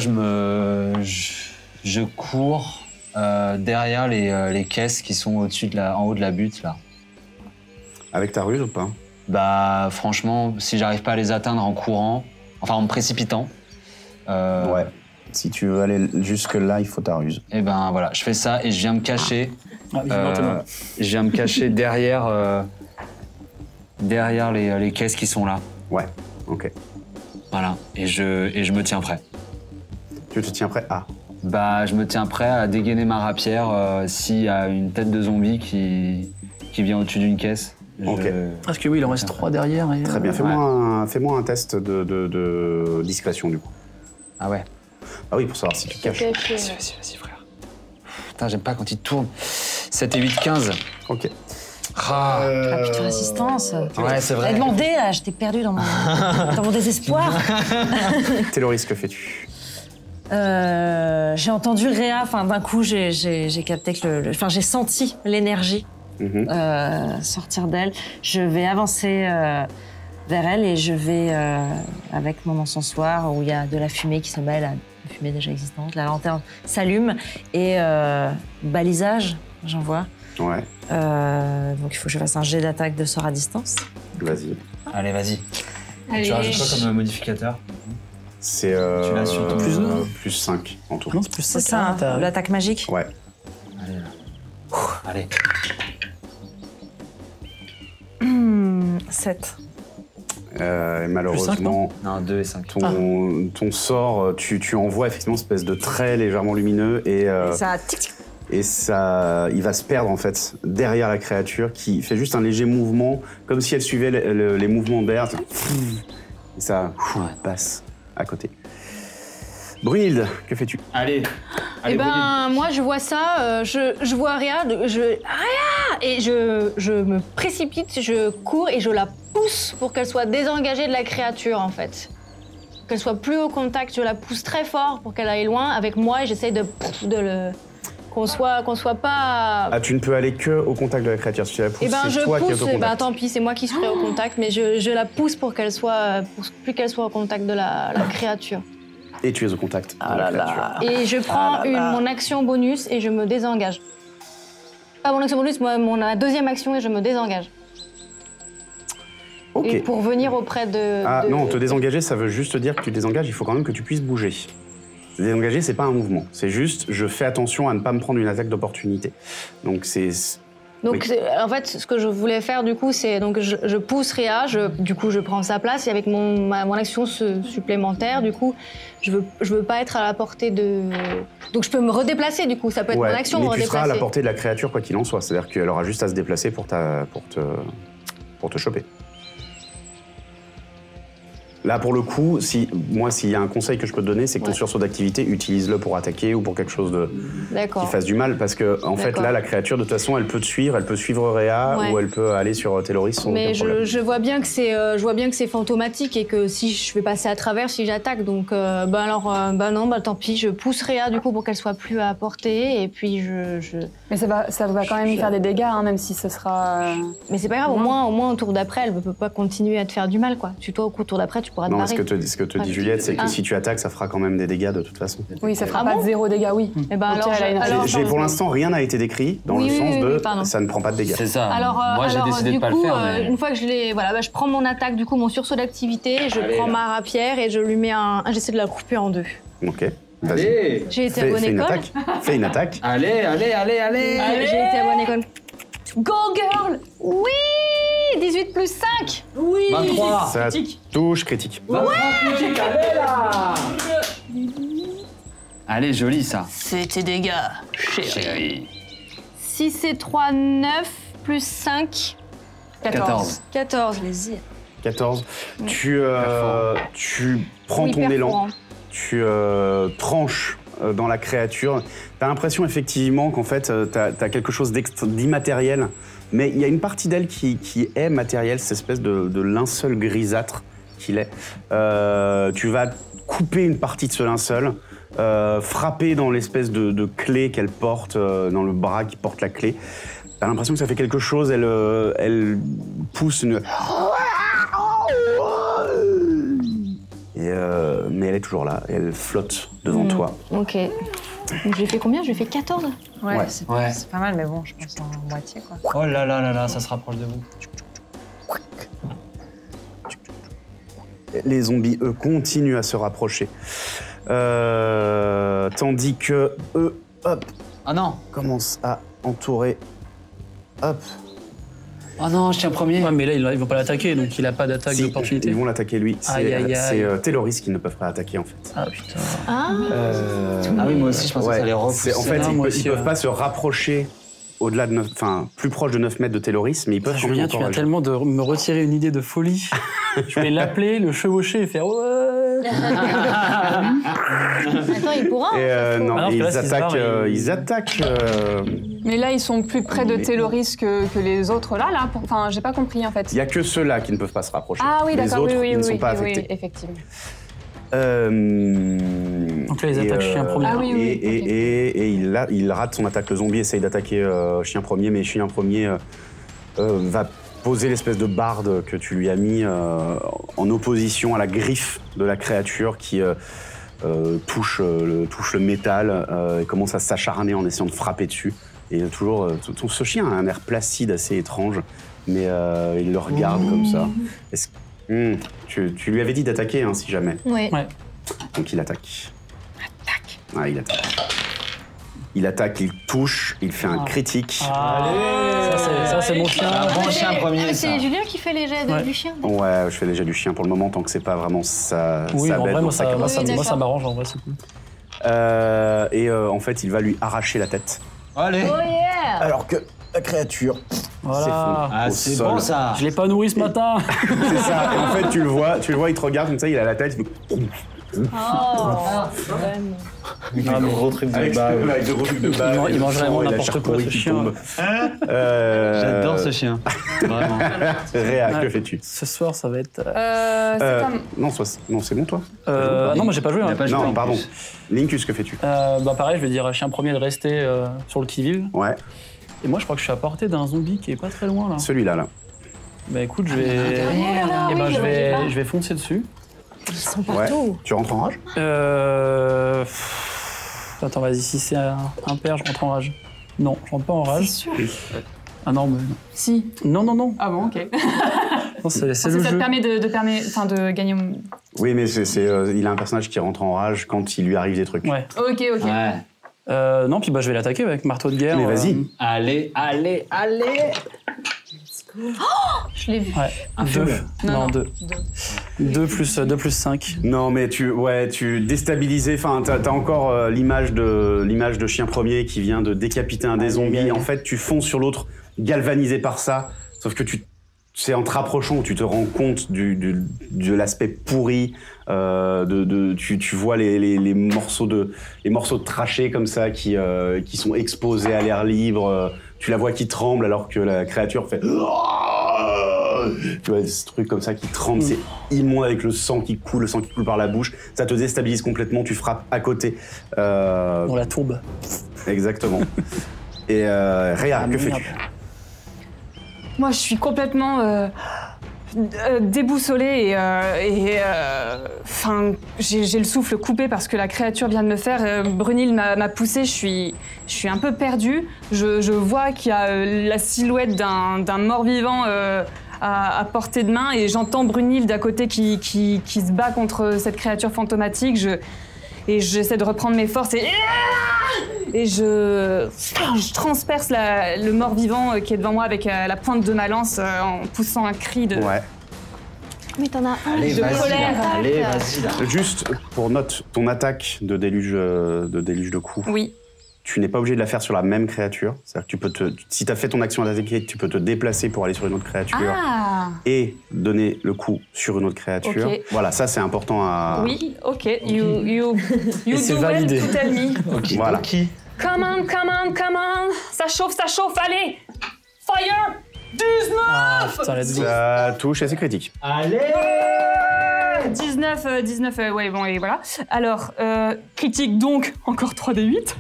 je cours derrière les caisses qui sont en haut de la butte, là. Avec ta ruse ou pas? Bah, franchement, si j'arrive pas à les atteindre en courant, enfin en me précipitant. Ouais. Si tu veux aller jusque-là, il faut ta ruse. Et ben voilà, je fais ça et je viens me cacher. Je viens me cacher derrière les caisses qui sont là. Ouais, ok. Voilà, et je me tiens prêt. Tu te tiens prêt à? Bah, je me tiens prêt à dégainer ma rapière s'il y a une tête de zombie qui vient au-dessus d'une caisse. Ok. Parce que oui, il en reste 3 derrière. Et, Très bien, fais-moi un test de discrétion du coup. Ah ouais. Ah oui, pour savoir si tu caches. Vas-y, frère. Putain, j'aime pas quand il tourne. 7 et 8, 15. Ok. Ah putain, résistance. Ouais, c'est vrai. J'avais demandé, là, j'étais perdue dans mon désespoir. Téloris, que fais-tu? J'ai entendu Réa, enfin d'un coup j'ai capté que enfin j'ai senti l'énergie sortir d'elle. Je vais avancer vers elle et je vais, avec mon encensoir où il y a de la fumée qui se mêle à la fumée déjà existante, la lanterne s'allume et balisage, j'envoie. Ouais, Donc il faut que je fasse un jet d'attaque de sort à distance. vas-y. Allez, vas-y. Allez. Tu rajoutes quoi comme modificateur? C'est Tu l'as sur ton plus deux plus 5 en tout. Non, c'est plus C'est ça. ça, t'as- l'attaque magique. Ouais. Allez, là. Allez. 7. Malheureusement, Non, 2 et 5. ton sort, tu envoies effectivement une espèce de trait légèrement lumineux et Ça tic tic. il va se perdre en fait derrière la créature qui fait juste un léger mouvement, comme si elle suivait les mouvements d'air. Et ça passe à côté. Brunhilde, que fais-tu? Allez. Eh ben, moi, je vois ça, je vois Réa, Réa et je me précipite, je cours et je la pousse pour qu'elle soit désengagée de la créature, en fait. Qu'elle soit plus au contact, je la pousse très fort pour qu'elle aille loin avec moi et j'essaye de le... qu'on soit pas... Ah, tu ne peux aller que au contact de la créature. Si tu la pousses, Eh ben, je c'est toi qui es pousse, au contact. tant pis, c'est moi qui serai au contact, mais je la pousse pour qu'elle soit... pour plus qu'elle soit au contact de la créature. Et tu es au contact de la créature. Et je prends mon action bonus et je me désengage. Pas mon action bonus, ma deuxième action et je me désengage. Ok. Et pour venir auprès de... Ah non, te désengager, ça veut juste dire que tu te désengages, il faut quand même que tu puisses bouger. Se désengager, c'est pas un mouvement, c'est juste je fais attention à ne pas me prendre une attaque d'opportunité. Donc c'est... Donc, Oui. en fait, ce que je voulais faire, du coup, c'est... Donc, je pousse Réa, du coup, je prends sa place et avec mon action supplémentaire, du coup, je veux pas être à la portée de... Donc, je peux me redéplacer, du coup. Ça peut être mon action, me mais tu seras à la redéplacer. portée de la créature quoi qu'il en soit. C'est-à-dire qu'elle aura juste à se déplacer pour te choper. Là, pour le coup, s'il y a un conseil que je peux te donner, c'est que ton sursaut d'activité, utilise-le pour attaquer ou pour quelque chose qui D'accord. fasse du mal. Parce que, en fait, D'accord. là, la créature, de toute façon, elle peut te suivre, elle peut suivre Réa Ouais. ou elle peut aller sur Téloris sans Mais aucun problème. je vois bien que c'est fantomatique et que si je vais passer à travers, si j'attaque, donc tant pis, je pousse Réa du coup pour qu'elle soit plus à portée et puis Mais ça va quand même faire des dégâts, hein, même si ce sera... Mais c'est pas grave, au moins au tour d'après, elle ne peut pas continuer à te faire du mal quoi. Toi au tour d'après, tu pourras te Non, barrer. ce que te dit Juliette, c'est que Ah. si tu attaques, ça fera quand même des dégâts de toute façon. Oui, ça fera Ah pas bon de 0 dégâts, oui. Eh ben Au pire, alors, elle a une alors, Pour l'instant, rien n'a été décrit dans Oui, le oui, sens oui, de pardon. ça ne prend pas de dégâts. C'est ça. Alors, Moi, j'ai décidé de du pas coup, le faire, mais... une fois que je prends mon attaque, du coup, mon sursaut d'activité, je prends ma rapière et je lui mets j'essaie de la couper en deux. Ok, vas-y. Allez. J'ai été à bonne Fais une école. attaque. Fais une attaque. Allez. J'ai été à bonne école. Go girl! Oui! 18 plus 5! Oui! 23. Ça touche critique. 23 critique, allez là. Allez, joli ça. C'est tes dégâts, chérie. 6 et 3, 9 plus 5, 14. 14. Plaisir. 14. Tu prends ton Hyper élan. courant. Tu tranches dans la créature. T'as l'impression effectivement qu'en fait, t'as quelque chose d'immatériel, mais il y a une partie d'elle qui est matérielle, cette espèce de linceul grisâtre qu'il est. Tu vas couper une partie de ce linceul, frapper dans l'espèce de clé qu'elle porte, dans le bras qui porte la clé. T'as l'impression que ça fait quelque chose, elle pousse une... mais elle est toujours là, elle flotte devant toi. Ok. Donc j'ai fait combien? J'ai fait 14. Ouais, Ouais. c'est Ouais. pas mal, mais bon, je pense en moitié, quoi. Oh là là là là, ça se rapproche de vous. Les zombies, eux, continuent à se rapprocher. Tandis que eux, hop, Ah non. commencent à entourer. Hop. Oh non, je tiens premier. Ouais, mais là, ils vont pas l'attaquer, donc il a pas d'attaque Si, d'opportunité. ils vont l'attaquer lui. Aïe, aïe, aïe. C'est Téloris qui ne peuvent pas attaquer en fait. Ah putain. Ah. Ah oui, moi aussi, je pensais que ça allait c'est- repousser. En fait, Non, ils moi peuvent, aussi, ils peuvent ouais. pas se rapprocher au-delà de 9, enfin, plus proche de 9 mètres de Téloris, mais ils peuvent Julien, tu encore viens agir. tellement de me retirer une idée de folie. Je vais l'appeler, le chevaucher et faire ouais. Attends, il pourra. Et non, Ah non, parce que là, ils attaquent. Mais là, ils sont plus près de Mais- Téloris que les autres là. Enfin, j'ai pas compris en fait. Il y a que ceux-là qui ne peuvent pas se rapprocher. Ah oui, Les d'accord, autres, oui, ils ne sont oui, pas oui, affectés. effectivement. Donc là, ils attaquent chien premier. Ah oui, oui, Et il rate son attaque. Le zombie essaye d'attaquer chien premier, mais chien premier va poser l'espèce de barde que tu lui as mis en opposition à la griffe de la créature qui touche le métal et commence à s'acharner en essayant de frapper dessus. Et toujours, ce chien a un air placide assez étrange, mais il le regarde comme ça. Tu lui avais dit d'attaquer, hein, si jamais. Ouais. Donc il attaque. Ouais, il attaque. Il attaque, il touche, il fait un critique. Ça, c'est mon chien. Bon chien premier. C'est Julien qui fait les jets du chien. Ouais, je fais les jets du chien pour le moment, tant que c'est pas vraiment sa Oui, bête. en vrai, moi, sa ça capacité. m'arrange, en vrai, c'est cool. En fait, il va lui arracher la tête. Allez. Oh yeah! Alors que la créature Voilà. s'effondre Ah, au c'est sol. bon ça. Je l'ai pas nourri ce matin. C'est ça. Et en fait, tu le vois, il te regarde comme ça, il a la tête, il fait... Avec un gros truc de Avec bave. le gros truc de bave. Il mange vraiment et la n'importe chair quoi, pourrie ce qui chien. tombe. J'adore ce chien. Vraiment. Réa, que Ouais. fais-tu? Ce soir, ça va être. C'est comme... Non, c'est bon, toi? Non, moi, j'ai pas joué. Il a Hein. pas joué, Non, en pardon. plus. Linkus, que fais-tu? Pareil, je vais dire à chien premier de rester sur le qui-vive. Ouais, Et moi, je crois que je suis à portée d'un zombie qui est pas très loin, là. celui-là, là. Bah écoute, je vais. Je vais foncer dessus. Ils sont Ouais. partout. Tu rentres en rage? Attends, vas-y, si c'est un pair, je rentre en rage. Non, je rentre pas en C'est rage. sûr. Ah non, mais. Si. Non. Ah bon, ok. Non, c'est le Ça jeu. te permet de gagner... Oui, mais il a un personnage qui rentre en rage quand il lui arrive des trucs. Ouais. Ok. Ouais. Non, puis bah, je vais l'attaquer avec marteau de guerre. Mais vas-y. Allez. Je l'ai vu. Ouais. Un Deux. feu. Non, deux. 2 plus 5. Non, mais tu déstabilisais. Enfin, t'as encore l'image de chien premier qui vient de décapiter un des zombies. En fait, tu fonces sur l'autre, galvanisé par ça. Sauf que c'est en te rapprochant où tu te rends compte de l'aspect pourri. Tu vois les morceaux de trachée comme ça qui sont exposés à l'air libre. Tu la vois qui tremble alors que la créature fait. Tu vois ce truc comme ça qui tremble, c'est immonde avec le sang qui coule par la bouche. Ça te déstabilise complètement. Tu frappes à côté. On la tourbe. Exactement. Et Réa, que fais-tu? Moi, je suis complètement déboussolée et j'ai le souffle coupé parce que la créature vient de me faire. Brunil m'a poussée, je suis un peu perdue. Je vois qu'il y a la silhouette d'un mort-vivant à portée de main et j'entends Brunil d'à côté qui se bat contre cette créature fantomatique. J'essaie de reprendre mes forces et je transperce le mort-vivant qui est devant moi avec la pointe de ma lance en poussant un cri de... Ouais. Mais t'en as un. Allez, de vas-y. colère. Là. Allez, vas-y là. Juste pour note, ton attaque de déluge de coups, Oui. tu n'es pas obligé de la faire sur la même créature. C'est-à-dire que si tu as fait ton action d'attaquer, tu peux te déplacer pour aller sur une autre créature Ah et donner le coup sur une autre créature. Ok. Voilà, ça c'est important à... Oui, ok. You c'est do well validé. to tell me. Voilà. Come on. Ça chauffe, allez. Fire 19 Ah putain, let's go. Ça touche et c'est critique. Allez. 19, ouais, bon, et voilà. Alors, critique donc, encore 3d8.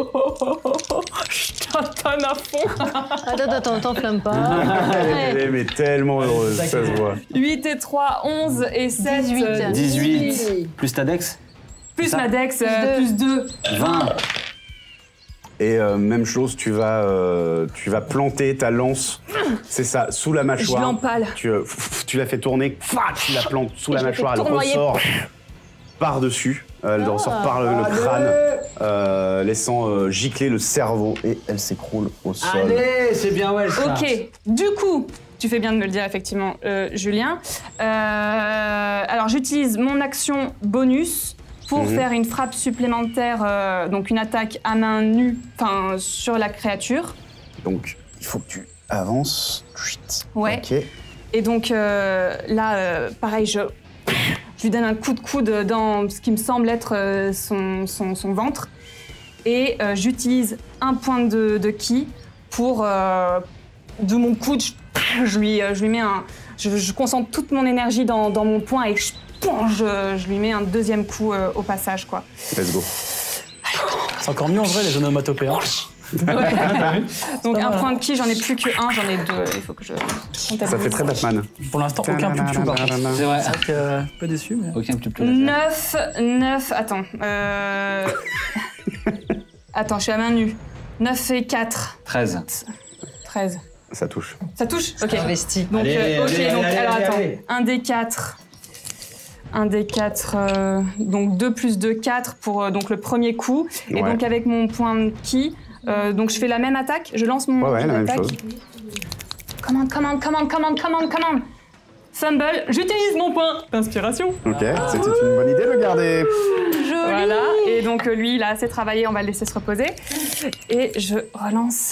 Je tâtonne à fond. Attends, t'enflamme pas. Elle est mais tellement heureuse, ça se voit. 8 et 3, 11 et 7. 18. 18. Plus ta dex. Plus Ça. ma dex, Plus plus 2. 20. Et même chose, tu vas planter ta lance, c'est ça, sous la Je mâchoire. l'empale. Tu la fais tourner, tu la plantes sous la je la fais mâchoire, elle tournoyer. ressort par-dessus, elle ressort par le crâne, laissant gicler le cerveau et elle s'écroule au sol. Allez, c'est bien ouais ça. Ok, du coup, tu fais bien de me le dire effectivement, Julien. Alors j'utilise mon action bonus pour faire une frappe supplémentaire, donc une attaque à main nue, sur la créature. Donc il faut que tu avances. Ouais. Ok. Et donc là, pareil, je lui donne un coup de coude dans ce qui me semble être son ventre. Et j'utilise un point de ki pour, de mon coude, je lui mets un... Je concentre toute mon énergie dans mon poing et je lui mets un deuxième coup au passage, quoi. Let's go. C'est encore mieux en vrai les onomatopées. Hein. Donc un point de ki, j'en ai plus que un, j'en ai 2. Il faut que je comptabilise. Ça fait très Batman. Pour l'instant, aucun plus-plus par contre. C'est vrai. C'est vrai que un peu déçu, mais... Aucun plus. 9, attends. Attends, je suis à main nue. 9 et 4. 13. 13. Ça touche. Ça touche? Ok. Investi. Donc, Allez, ok, allez, donc allez, alors allez, attends. allez. 1 des 4. 1 des 4, donc 2 plus 2, 4 pour donc le premier coup. Et Ouais. donc avec mon point de ki, donc je fais la même attaque, je lance mon Ouais, jet la même d'attaque. chose. Commande. Fumble, j'utilise mon point d'inspiration. Ok, c'était une bonne idée de le garder. Voilà, et donc lui, il a assez travaillé, on va le laisser se reposer. Et je relance.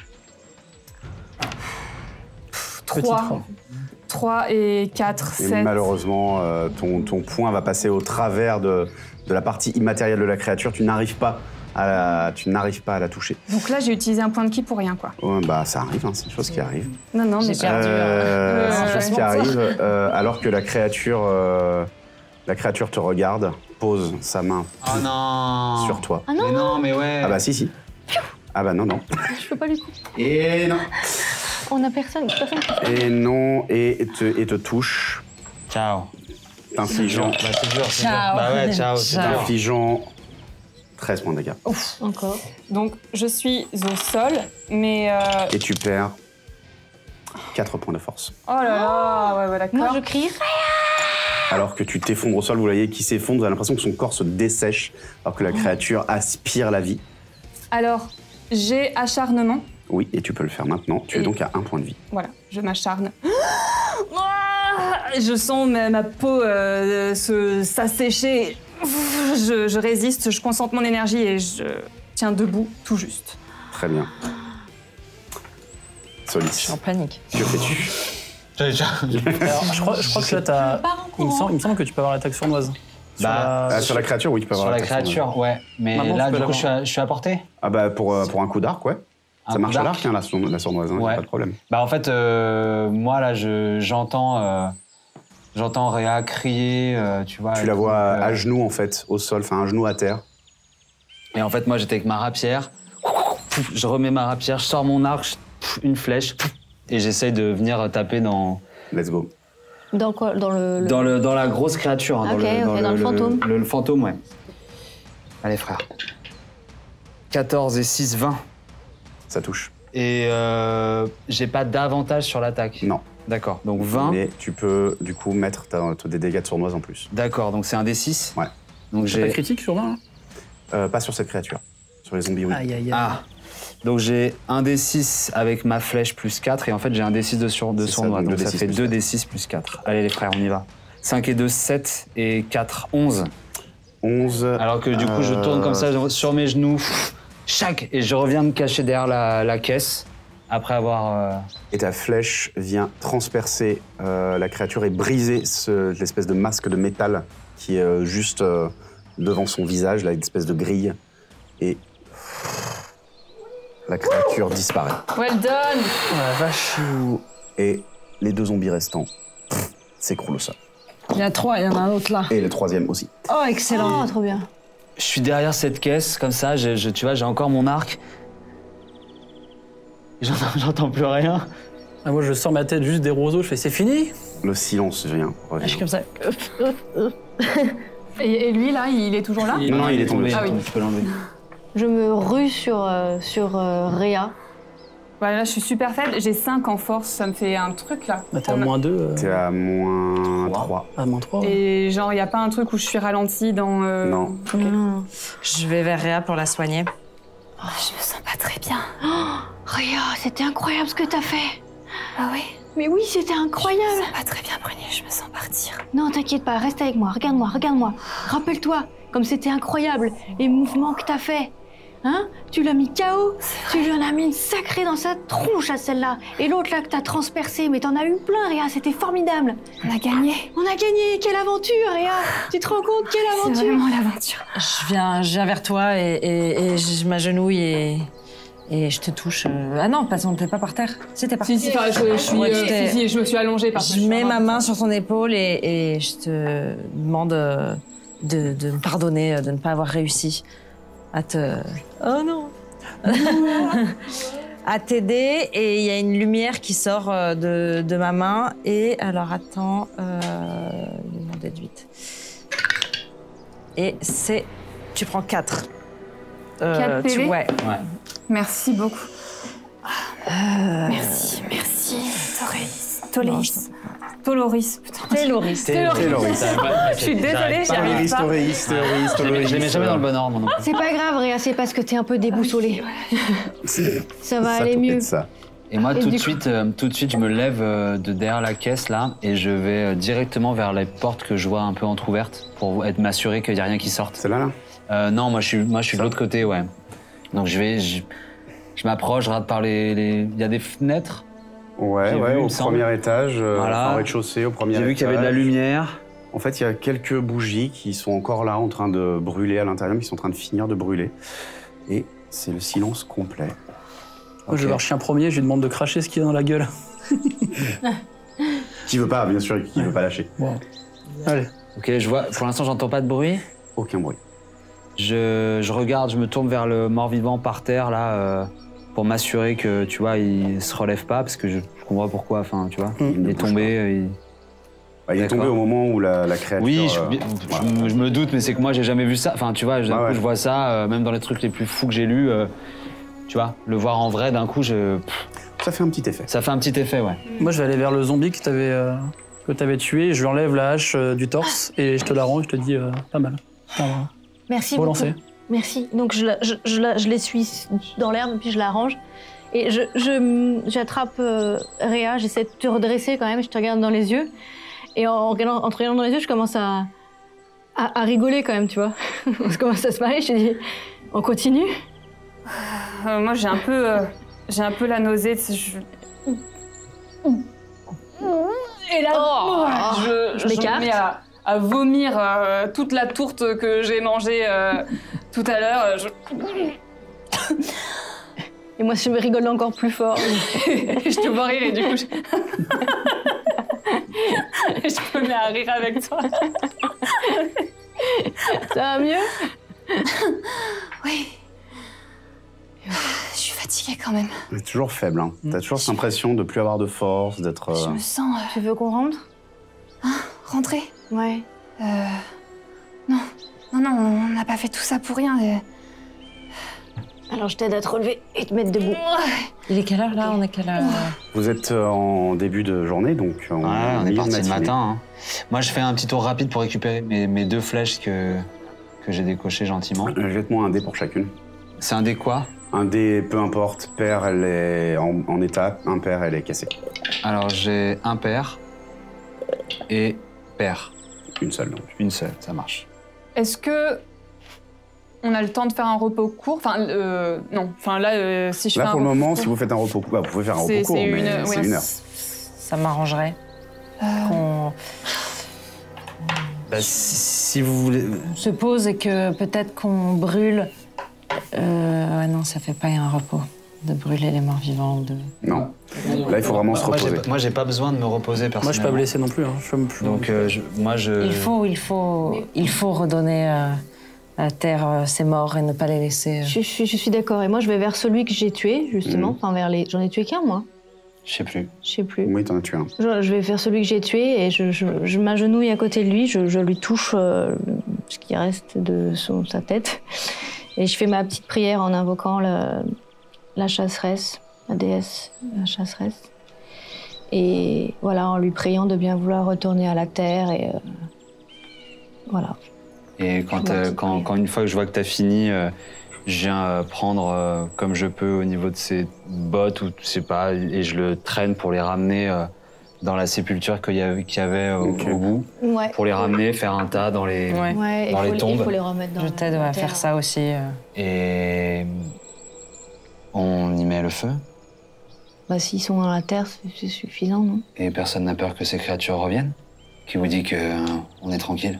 Petit 3. trois. 3 et 4, Et 7. malheureusement, ton point va passer au travers de la partie immatérielle de la créature. Tu n'arrives pas à la toucher. Donc là, j'ai utilisé un point de ki pour rien, quoi. Ouais, bah ça arrive, hein, c'est une chose qui arrive. Non, mais J'ai perdu. C'est une chose qui bon, ça. arrive alors que la créature te regarde, pose sa main Oh non. sur toi. Ah non, Mais non, mais ouais. Ah bah si. Ah bah non. je peux pas lui. Et non. On a personne. Et non, et te touche, Ciao. t'infligeant Bah c'est dur, c'est dur. Ciao. Bah ouais, ciao, c'est Ciao. dur. t'infligeant 13 points de dégâts. Encore. Donc, je suis au sol, mais... Et tu perds 4 points de force. Oh là là, ouais, d'accord. Moi, je crie. Alors que tu t'effondres au sol, vous voyez qu'il s'effondre, vous avez l'impression que son corps se dessèche, alors que la créature aspire la vie. Alors, j'ai acharnement. Oui, et tu peux le faire maintenant. Tu es Et- donc à 1 point de vie. Voilà, je m'acharne. Je sens ma peau s'assécher. Je résiste, je concentre mon énergie et je tiens debout tout juste. Très bien. Je Solis, suis en panique. que fais-tu? Alors, je crois que là, t'as... Il me semble que tu peux avoir l'attaque sournoise. Bah, Sur la créature, oui, tu peux avoir Sur la l'attaque sournoise. créature, ouais. Mais Maintenant, là, tu peux du coup, l'avoir. je suis à portée. Ah bah pour un coup d'arc, ouais. Un Ça coup marche à d'arc. l'arc, hein, la sournoise, hein, y a Ouais. pas de problème. Bah en fait, moi là, j'entends Réa crier, tu vois. Tu la vois euh, à genoux, en fait, au sol, enfin un genou à terre. Et en fait, moi, j'étais avec ma rapière. Je remets ma rapière, je sors mon arc, une flèche, et j'essaye de venir taper dans Let's go. Dans quoi? Dans le. dans la grosse créature, hein, Ok, ok, dans le fantôme. Le fantôme, ouais. Allez, frère. 14 et 6, 20. Ça touche. Et j'ai pas d'avantage sur l'attaque. Non. D'accord, donc 20. Mais tu peux, du coup, mettre des dégâts de sournoise en plus. D'accord, donc c'est un D6. Ouais. Donc T'as pas de j'ai. critique sur 20 là Pas sur cette créature. Sur les zombies, oui. Aïe, aïe, aïe. Ah. Donc j'ai un D6 avec ma flèche plus 4 et en fait j'ai un D6 de C'est ça, sournois. donc Donc deux ça D6 fait plus 2 4. D6 plus 4. Allez les frères, on y va. 5 et 2, 7 et 4, 11. 11. Alors que du coup je tourne comme ça sur mes genoux, chac, et je reviens me cacher derrière la caisse après avoir... Et ta flèche vient transpercer la créature et briser l'espèce de masque de métal qui est juste devant son visage, là, une espèce de grille. Et la créature disparaît. Well done. Oh la vache. Et les 2 zombies restants s'écroulent au sol. Il y en a 3, il y en a un autre là. Et le 3e aussi. Oh, excellent. Oh, trop bien. Je suis derrière cette caisse, comme ça, tu vois, j'ai encore mon arc. J'entends plus rien. Ah, moi, je sors ma tête juste des roseaux, je fais c'est fini. Le silence vient. Je suis comme ça. Et lui, là, il est toujours là? Non, il est tombé. Ah oui. Je peux l'enlever. Je me rue sur Réa. Voilà, là, je suis super faible. J'ai 5 en force, ça me fait un truc, là. Bah, t'es à moins 2. T'es à moins 3. À moins 3. Et genre, il n'y a pas un truc où je suis ralentie dans... Non. Ok. Je vais vers Réa pour la soigner. Je me sens pas très bien. Réa, c'était incroyable ce que t'as fait. Ah oui? Mais oui, c'était incroyable. Pas très bien, Bruni, je me sens partir. Non, t'inquiète pas, reste avec moi, regarde-moi. Rappelle-toi, comme c'était incroyable, les mouvements que t'as fait. Hein? Tu l'as mis KO, tu lui en as mis une sacrée dans sa tronche à celle-là. Et l'autre là que t'as transpercé, mais t'en as eu plein, Réa, c'était formidable. On a gagné. On a gagné, quelle aventure, Réa. Tu te rends compte, quelle C'est aventure. vraiment l'aventure. Je viens vers toi et je m'agenouille et je te touche. Ah non, on n'était pas par terre. C'était par terre. Si, je me suis allongée parce que Je mets ma main sur ton épaule et je te demande de me pardonner de ne pas avoir réussi à te... Oh non. à t'aider et il y a une lumière qui sort de ma main. Et alors attends, il m'en déduite. Et c'est, tu prends 4. 4 PV? Ouais. Merci beaucoup. Merci. Toloris. Putain. Téloris. Je suis désolée, j'y arrive pas. Je les mets jamais dans le bon ordre, non. C'est pas grave, Réa, c'est parce que t'es un peu déboussolée. Ça va aller mieux. Ça. Et moi, Et tout de du suite, je me lève de derrière la caisse, là, et je vais directement vers les portes que je vois un peu entrouvertes pour m'assurer qu'il n'y a rien qui sorte. Celle-là, là? Non, moi, je suis de l'autre côté, ouais. Donc, je m'approche, je rate par les... Il y a des fenêtres. Ouais, J'ai vu, il au me semble. premier étage, Voilà. au rez-de-chaussée, au premier J'ai étage. vu qu'il y avait de la lumière. En fait, il y a quelques bougies qui sont encore là, en train de brûler à l'intérieur, mais qui sont en train de finir de brûler. Et c'est le silence complet. Moi, je vais voir chien premier, je lui demande de cracher ce qu'il y a dans la gueule. Qui veut pas, bien sûr, qui veut pas lâcher. Bon. Allez. Ok, je vois. Pour l'instant, j'entends pas de bruit. Aucun bruit. Je regarde, je me tourne vers le mort-vivant par terre, là, pour m'assurer que, tu vois, il se relève pas, parce que je comprends pourquoi, enfin, tu vois. Il est tombé, Il est tombé au moment où la créature... Oui, voilà. je me doute, mais c'est que moi, j'ai jamais vu ça. Enfin, tu vois, d'un coup, ouais. je vois ça, même dans les trucs les plus fous que j'ai lus, tu vois, le voir en vrai, d'un coup, Ça fait un petit effet. ça fait un petit effet, ouais. Moi, je vais aller vers le zombie que t'avais tué, je lui enlève la hache du torse et je te la rends et je te dis pas mal. Merci Faut beaucoup. lancer. Merci. Donc je l'essuie dans l'herbe puis je l'arrange. Et j'attrape Réa, j'essaie de te redresser quand même, je te regarde dans les yeux. Et en te regardant dans les yeux, je commence à rigoler quand même, tu vois. On commence à se marrer, je te dis, on continue? Moi, j'ai un peu la nausée. Et là, je m'écarte. me mets à vomir toute la tourte que j'ai mangée tout à l'heure. Et moi, je me rigole encore plus fort. Je te vois rire et du coup, je me mets à rire avec toi. Ça va mieux? Oui. Je suis fatiguée quand même. C'est toujours faible, hein. T'as toujours cette impression de plus avoir de force, d'être... Je me sens... Tu veux qu'on rentre? rentrée. Ouais. Non, on n'a pas fait tout ça pour rien. Alors je t'aide à te relever et te mettre debout. Il est quelle heure là? On est quelle heure? Vous êtes en début de journée, donc Ouais, on est milieu de parti le matinée. matin. Hein. Moi, je fais un petit tour rapide pour récupérer mes 2 flèches que j'ai décochées gentiment. Jette-moi un dé pour chacune. C'est un dé quoi? Un dé, peu importe, paire, elle est en état, impair, elle est cassée. Alors, j'ai impair et pair. Une seule, donc. Une seule, ça marche. Est-ce que on a le temps de faire un repos court? Enfin, non. Enfin, là, si je Là, fais pour un le moment, repos si court, vous faites un repos court, vous pouvez faire un repos court, mais c'est 1 heure. Ça m'arrangerait. qu'on Bah, si vous voulez... se pose et que peut-être qu'on brûle. Ouais, non, ça fait pas un repos de brûler les morts vivants. Non. Là, il faut vraiment se reposer. Moi, j'ai pas besoin de me reposer personnellement. Moi, je suis pas blessé non plus. Hein. Donc, Il faut redonner à terre ces morts et ne pas les laisser. Je suis d'accord. Et moi, je vais vers celui que j'ai tué, justement. Enfin, vers les... J'en ai tué qu'un, moi. Je sais plus. Je sais plus. Oui, t'en as tué un. Je vais faire celui que j'ai tué et je m'agenouille à côté de lui. Je lui touche ce qui reste de sa tête. Et je fais ma petite prière en invoquant la chasseresse, la déesse, la chasseresse. Et voilà, en lui priant de bien vouloir retourner à la terre. Et voilà. Et quand une fois que je vois que t'as fini, je viens prendre comme je peux au niveau de ses bottes ou je sais pas, et je le traîne pour les ramener dans la sépulture qu'il y avait au bout. Ouais. Pour les ramener, faire un tas dans les, Ouais, dans les tombes. Il faut les remettre dans Je t'aide à faire ça aussi. Et on y met le feu. Bah, s'ils sont dans la terre, c'est suffisant, non? Et personne n'a peur que ces créatures reviennent? Qui vous dit qu'on est tranquille?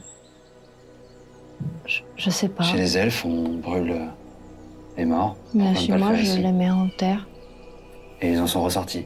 Je sais pas. Chez les elfes, on brûle les morts. Mais Pourquoi chez ne pas le moi, faire je ici? les mets en terre. Et ils en sont ressortis.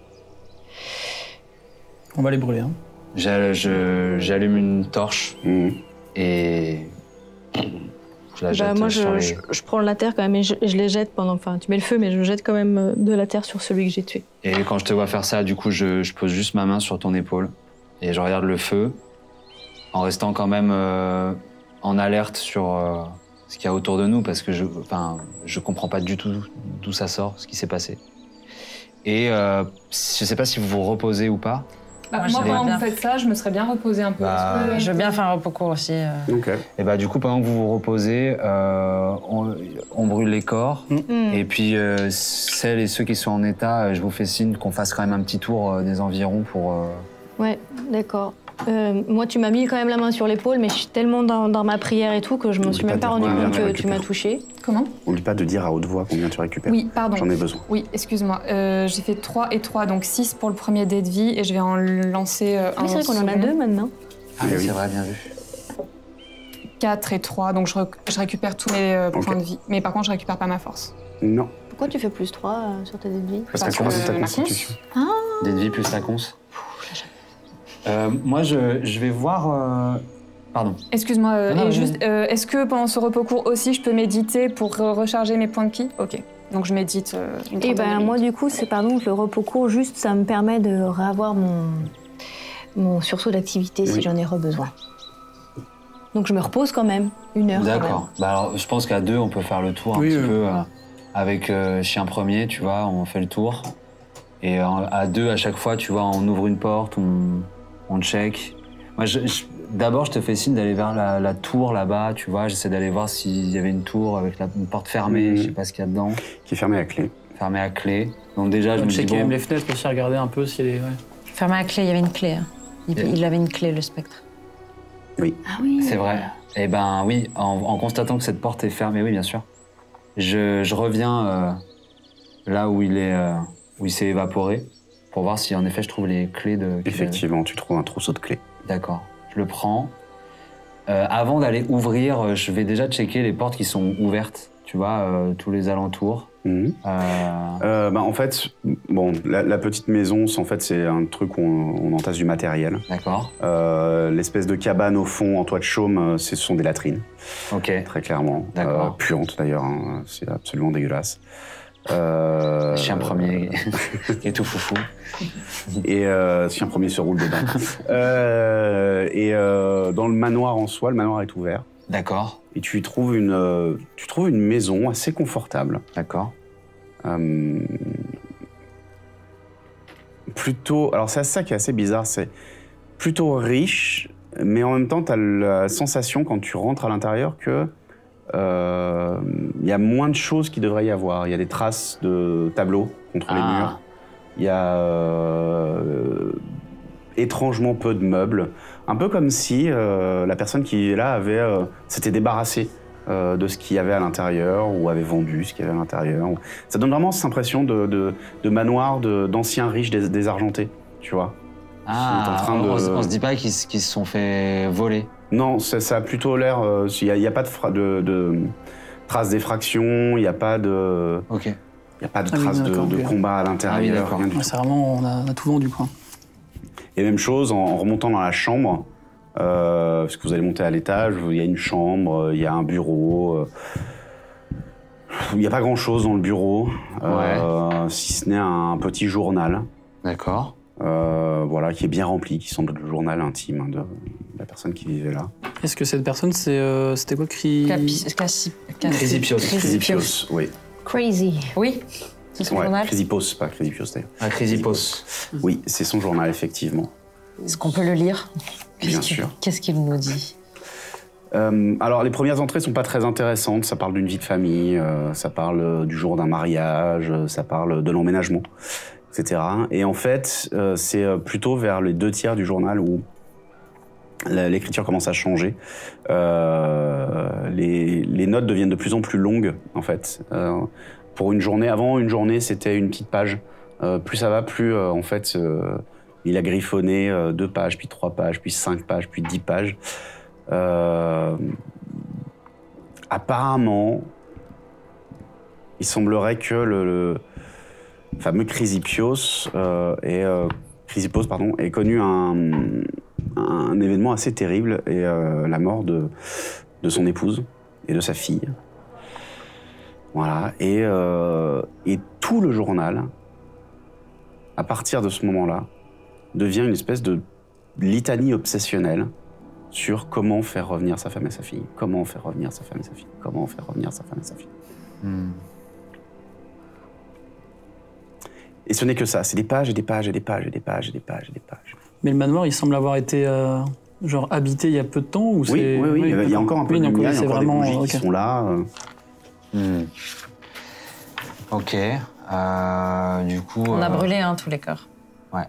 On va les brûler. Hein. J'allume une torche Mmh. et Je la jette moi, sur les... je prends la terre quand même et je les jette pendant... Enfin, tu mets le feu, mais je jette quand même de la terre sur celui que j'ai tué. Et quand je te vois faire ça, du coup, je pose juste ma main sur ton épaule et je regarde le feu en restant quand même en alerte sur ce qu'il y a autour de nous parce que je comprends pas du tout d'où ça sort, ce qui s'est passé. Et je sais pas si vous vous reposez ou pas. Moi, j'aimerais pendant que bien. vous faites ça, je me serais bien reposée un peu. Je veux bien faire un repos court aussi. Ok. Et bah du coup, pendant que vous vous reposez, on brûle les corps. Et puis celles et ceux qui sont en état, je vous fais signe qu'on fasse quand même un petit tour des environs pour... Ouais, d'accord. Moi, tu m'as mis quand même la main sur l'épaule, mais je suis tellement dans ma prière et tout que je me suis même pas rendu compte que tu m'as touché. Comment? Oublie pas de dire à haute voix combien tu récupères. Oui, pardon. J'en ai besoin. Oui, excuse-moi. J'ai fait 3 et 3, donc 6 pour le premier dé de vie et je vais en lancer un Oui, c'est vrai qu'on en a 2 maintenant. Ah oui, c'est vrai, bien vu. 4 et 3, donc je récupère tous mes points de vie. Mais par contre, je récupère pas ma force. Non. Pourquoi tu fais plus 3 sur ta dé de vie? Parce qu'à cause de ta constitution. Des de vie plus la cons. Moi, je vais voir... Pardon. Excuse-moi, Non, et mais- juste, est-ce que pendant ce repos court aussi, je peux méditer pour recharger mes points de ki? Ok, donc je médite une Et trentaine de ben moi minutes. du coup c'est le repos court juste ça me permet de réavoir mon sursaut d'activité si Oui. j'en ai besoin. Donc je me repose quand même 1 heure. D'accord. Bah alors, je pense qu'à 2, on peut faire le tour un Oui, petit peu avec chien premier, tu vois, on fait le tour. Et à 2, à chaque fois, tu vois, on ouvre une porte, on check. Moi, d'abord, je te fais signe d'aller vers la tour là-bas, tu vois. J'essaie d'aller voir s'il y avait une tour avec une porte fermée, je sais pas ce qu'il y a dedans, Qui est fermé à clé. fermée à clé. Donc déjà, je Je me dis checker bon, même les fenêtres aussi, regarder un peu si elle est... Ouais. Fermer la clé, il y avait une clé. Hein. Il avait une clé, le spectre. Ah oui. c'est vrai. Eh ben oui, en constatant que cette porte est fermée, oui, bien sûr. Je reviens là où il s'est évaporé pour voir si en effet je trouve les clés de... Effectivement, tu trouves un trousseau de clés. D'accord, je le prends. Avant d'aller ouvrir, je vais déjà checker les portes qui sont ouvertes, tu vois, tous les alentours. Mhm. En fait, bon, la petite maison, en fait, c'est un truc où on entasse du matériel. D'accord, L'espèce de cabane au fond en toit de chaume, ce sont des latrines, ok. très clairement. D'accord. Puantes d'ailleurs, hein, c'est absolument dégueulasse. Chien premier et tout foufou. Et chien premier se roule dedans. Dans le manoir en soi, le manoir est ouvert. D'accord, Et tu trouves une maison assez confortable. d'accord. Plutôt, alors c'est ça qui est assez bizarre, c'est plutôt riche, mais en même temps, tu as la sensation quand tu rentres à l'intérieur que il y a moins de choses qu'il devrait y avoir. Il y a des traces de tableaux contre les murs. Il y a étrangement peu de meubles. Un peu comme si la personne qui est là s'était débarrassée de ce qu'il y avait à l'intérieur ou avait vendu ce qu'il y avait à l'intérieur. Ça donne vraiment cette impression de manoir d'anciens riches désargentés, tu vois. Ah, Qui est en train on se dit pas qu'ils se sont fait voler. Non, ça a plutôt l'air... Il n'y a pas de traces d'effraction, il n'y a pas de... Ok. Il n'y a pas de Ah oui, traces d'accord, de ok. combat à l'intérieur. d'accord. rien du Ouais, tout. c'est vraiment, on a tout vendu, quoi. Et même chose, en remontant dans la chambre, parce que vous allez monter à l'étage, il y a une chambre, il y a un bureau. Il n'y a pas grand-chose dans le bureau, si ce n'est un petit journal, D'accord. voilà, qui est bien rempli, qui semble le journal intime de la personne qui vivait là. Est-ce que cette personne, c'était quoi, Chrysipios. Chrysipios, oui. Crazy. Oui, c'est son Ouais, journal. Chrysippos, pas Chrysipios d'ailleurs. Ah, Chrysippos. Oui, c'est son journal, effectivement. Est-ce qu'on peut le lire? Bien sûr. Qu'est-ce qu'il nous dit? Alors, les premières entrées sont pas très intéressantes. Ça parle d'une vie de famille, ça parle du jour d'un mariage, ça parle de l'emménagement, etc. Et en fait, c'est plutôt vers les 2 tiers du journal où l'écriture commence à changer. Les notes deviennent de plus en plus longues, en fait. Pour une journée, avant une journée, c'était une petite page. Plus ça va, plus en fait, il a griffonné 2 pages, puis 3 pages, puis 5 pages, puis 10 pages. Apparemment, il semblerait que le fameux Chrysippos ait connu un événement assez terrible et la mort de son épouse. et de sa fille. Voilà, et tout le journal, à partir de ce moment-là, devient une espèce de litanie obsessionnelle sur comment faire revenir sa femme et sa fille, comment faire revenir sa femme et sa fille, comment faire revenir sa femme et sa fille. Et ce n'est que ça, c'est des pages et des pages et des pages et des pages et des pages et des pages. Mais le manoir, il semble avoir été genre habité il y a peu de temps ou c'est... Oui, il y a encore un peu de lumière, il y a encore vraiment... des bougies qui sont là. Ok. Du coup... On a brûlé tous les corps. Ouais.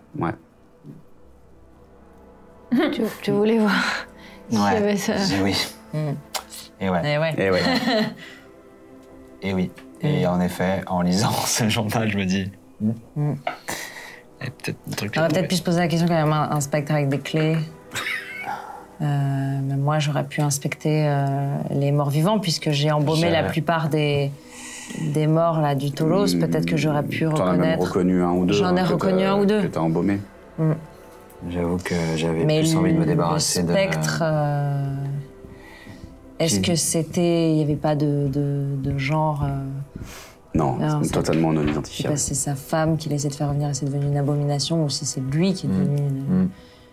Tu voulais voir s'il y avait ça. Oui. Et ouais. Et ouais. Et ouais. Et oui. Et en effet, en lisant ce journal, je me dis... Il y a peut-être un truc On va peut-être plus se poser la question quand même, un spectre avec des clés. Mais moi, j'aurais pu inspecter les morts vivants, puisque j'ai embaumé la plupart des morts là, du Tolos. Peut-être que j'aurais pu reconnaître... T'en as même reconnu un ou deux. J'en ai reconnu un ou deux. Que t'as embaumé. J'avoue que j'avais plus envie de me débarrasser le spectre, est-ce que c'était... Il n'y avait pas de genre... Non, c'est totalement non Je sais identifiable. pas si c'est sa femme qui essaie de faire revenir et c'est devenu une abomination, ou si c'est lui qui est devenu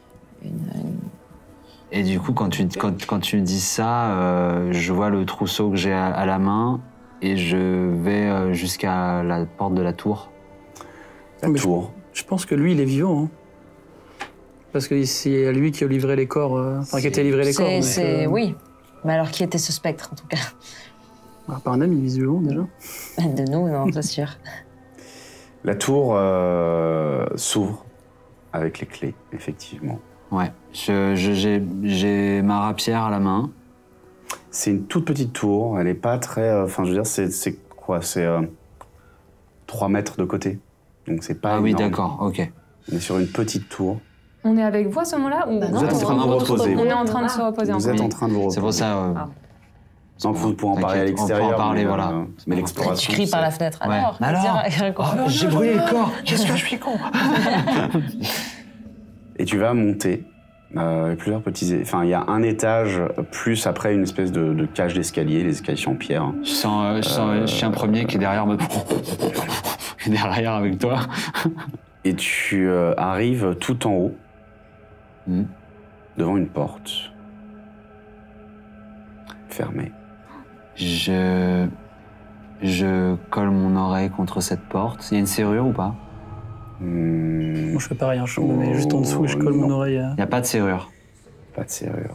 Et du coup, quand tu me dis ça, je vois le trousseau que j'ai à la main et je vais jusqu'à la porte de la tour. La tour. Je pense que lui, il est vivant. Hein. Parce que c'est lui qui a livré les corps, qui a été livré les corps. Oui. Mais alors, qui était ce spectre, en tout cas? Pas un ami, visiblement, déjà. De nous, non, c'est sûr. La tour s'ouvre avec les clés, effectivement. Ouais. J'ai ma rapière à la main. C'est une toute petite tour, elle n'est pas très... Enfin, je veux dire, c'est quoi? C'est 3 mètres de côté. Donc c'est pas Ah oui, énorme. d'accord, ok. On est sur une petite tour. On est avec vous à ce moment-là ou... Vous êtes en train de vous reposer. On est en train de se reposer. Vous êtes en train de vous reposer. C'est pour ça... Non, vous pourrez en parler à l'extérieur. On peut en parler, mais, voilà. Mais l'exploration... Tu cries par la fenêtre. Ouais. Alors, j'ai brûlé le corps. Qu'est-ce que je suis con. Et tu vas monter. Plusieurs petits... Enfin, il y a un étage, plus après une espèce de cage d'escalier, les escaliers sont en pierre. Je sens le chien premier qui est derrière me... derrière avec toi. Et tu arrives tout en haut, devant une porte fermée. Je colle mon oreille contre cette porte. Il y a une serrure ou pas? Moi, je fais pas rien, je me mets juste en dessous et je colle mon oreille. Il n'y a pas de serrure. Pas de serrure.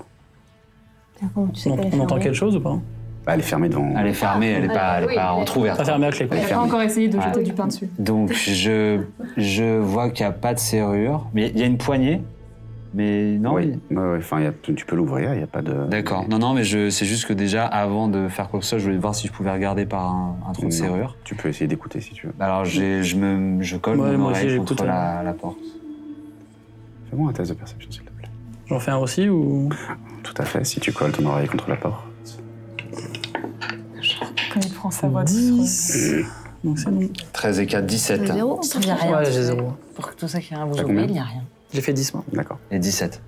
On entend quelque chose ou pas? Bah, elle est fermée devant... Elle est fermée, elle n'est pas entrouverte. Pas fermée à clé. Elle n'a pas encore essayé de jeter du pain dessus. Donc je vois qu'il n'y a pas de serrure. Mais il y a une poignée. Mais non. Oui, enfin, tu peux l'ouvrir, il n'y a pas de... D'accord. Non, mais c'est juste que déjà, avant de faire quoi que ce soit, je voulais voir si je pouvais regarder par un trou de serrure. Tu peux essayer d'écouter si tu veux. Alors je colle mon oreille contre la porte. Fais-moi un test de perception, s'il te plaît. J'en fais un aussi ou... Tout à fait, si tu colles ton oreille contre la porte. Quand il prend sa voix 10. Donc c'est bon. 13 et 4, 17. Il n'y a rien. Ouais, j'ai 0. Pour tout ça qui a un bouge combien il n'y a rien. J'ai fait 10, moi. D'accord. Et 17.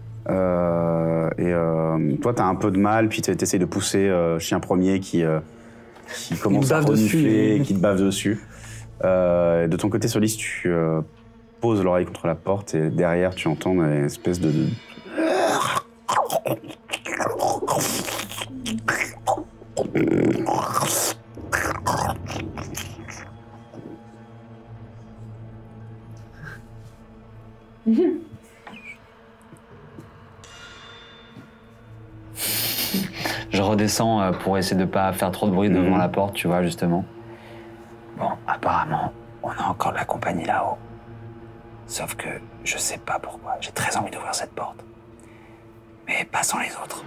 Toi, t'as un peu de mal, puis t'essayes de pousser chien premier qui commence à bave renifler, dessus. qui te bave dessus. De ton côté, Solis, tu poses l'oreille contre la porte et derrière, tu entends une espèce de... Je redescends pour essayer de pas faire trop de bruit devant la porte, tu vois, justement. Bon, apparemment, on a encore de la compagnie là-haut. Sauf que je sais pas pourquoi. J'ai très envie d'ouvrir cette porte. Mais pas sans les autres.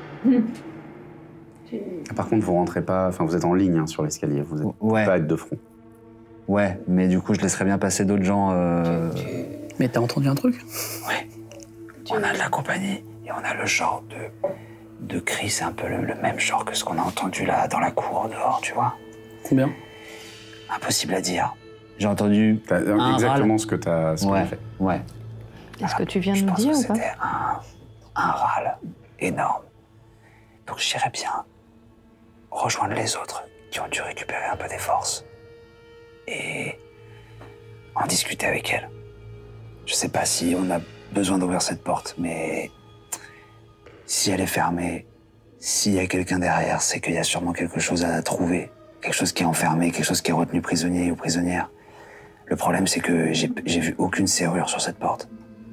Par contre, vous rentrez pas... Enfin, vous êtes en ligne sur l'escalier, vous êtes pas être de front. Ouais, mais du coup, je laisserais bien passer d'autres gens... Mais t'as entendu un truc? Ouais. On a de la compagnie et on a le genre de cri, c'est un peu le même genre que ce qu'on a entendu là dans la cour dehors, tu vois. Combien? Impossible à dire. J'ai entendu Exactement ce que t'as fait. Ouais. Est-ce que tu viens de me pense dire que ou pas? c'était un râle énorme. Donc j'irais bien rejoindre les autres qui ont dû récupérer un peu des forces et en discuter avec elle. Je sais pas si on a besoin d'ouvrir cette porte, mais si elle est fermée, s'il y a quelqu'un derrière, c'est qu'il y a sûrement quelque chose à trouver, quelque chose qui est enfermé, quelque chose qui est retenu prisonnier ou prisonnière. Le problème, c'est que j'ai vu aucune serrure sur cette porte.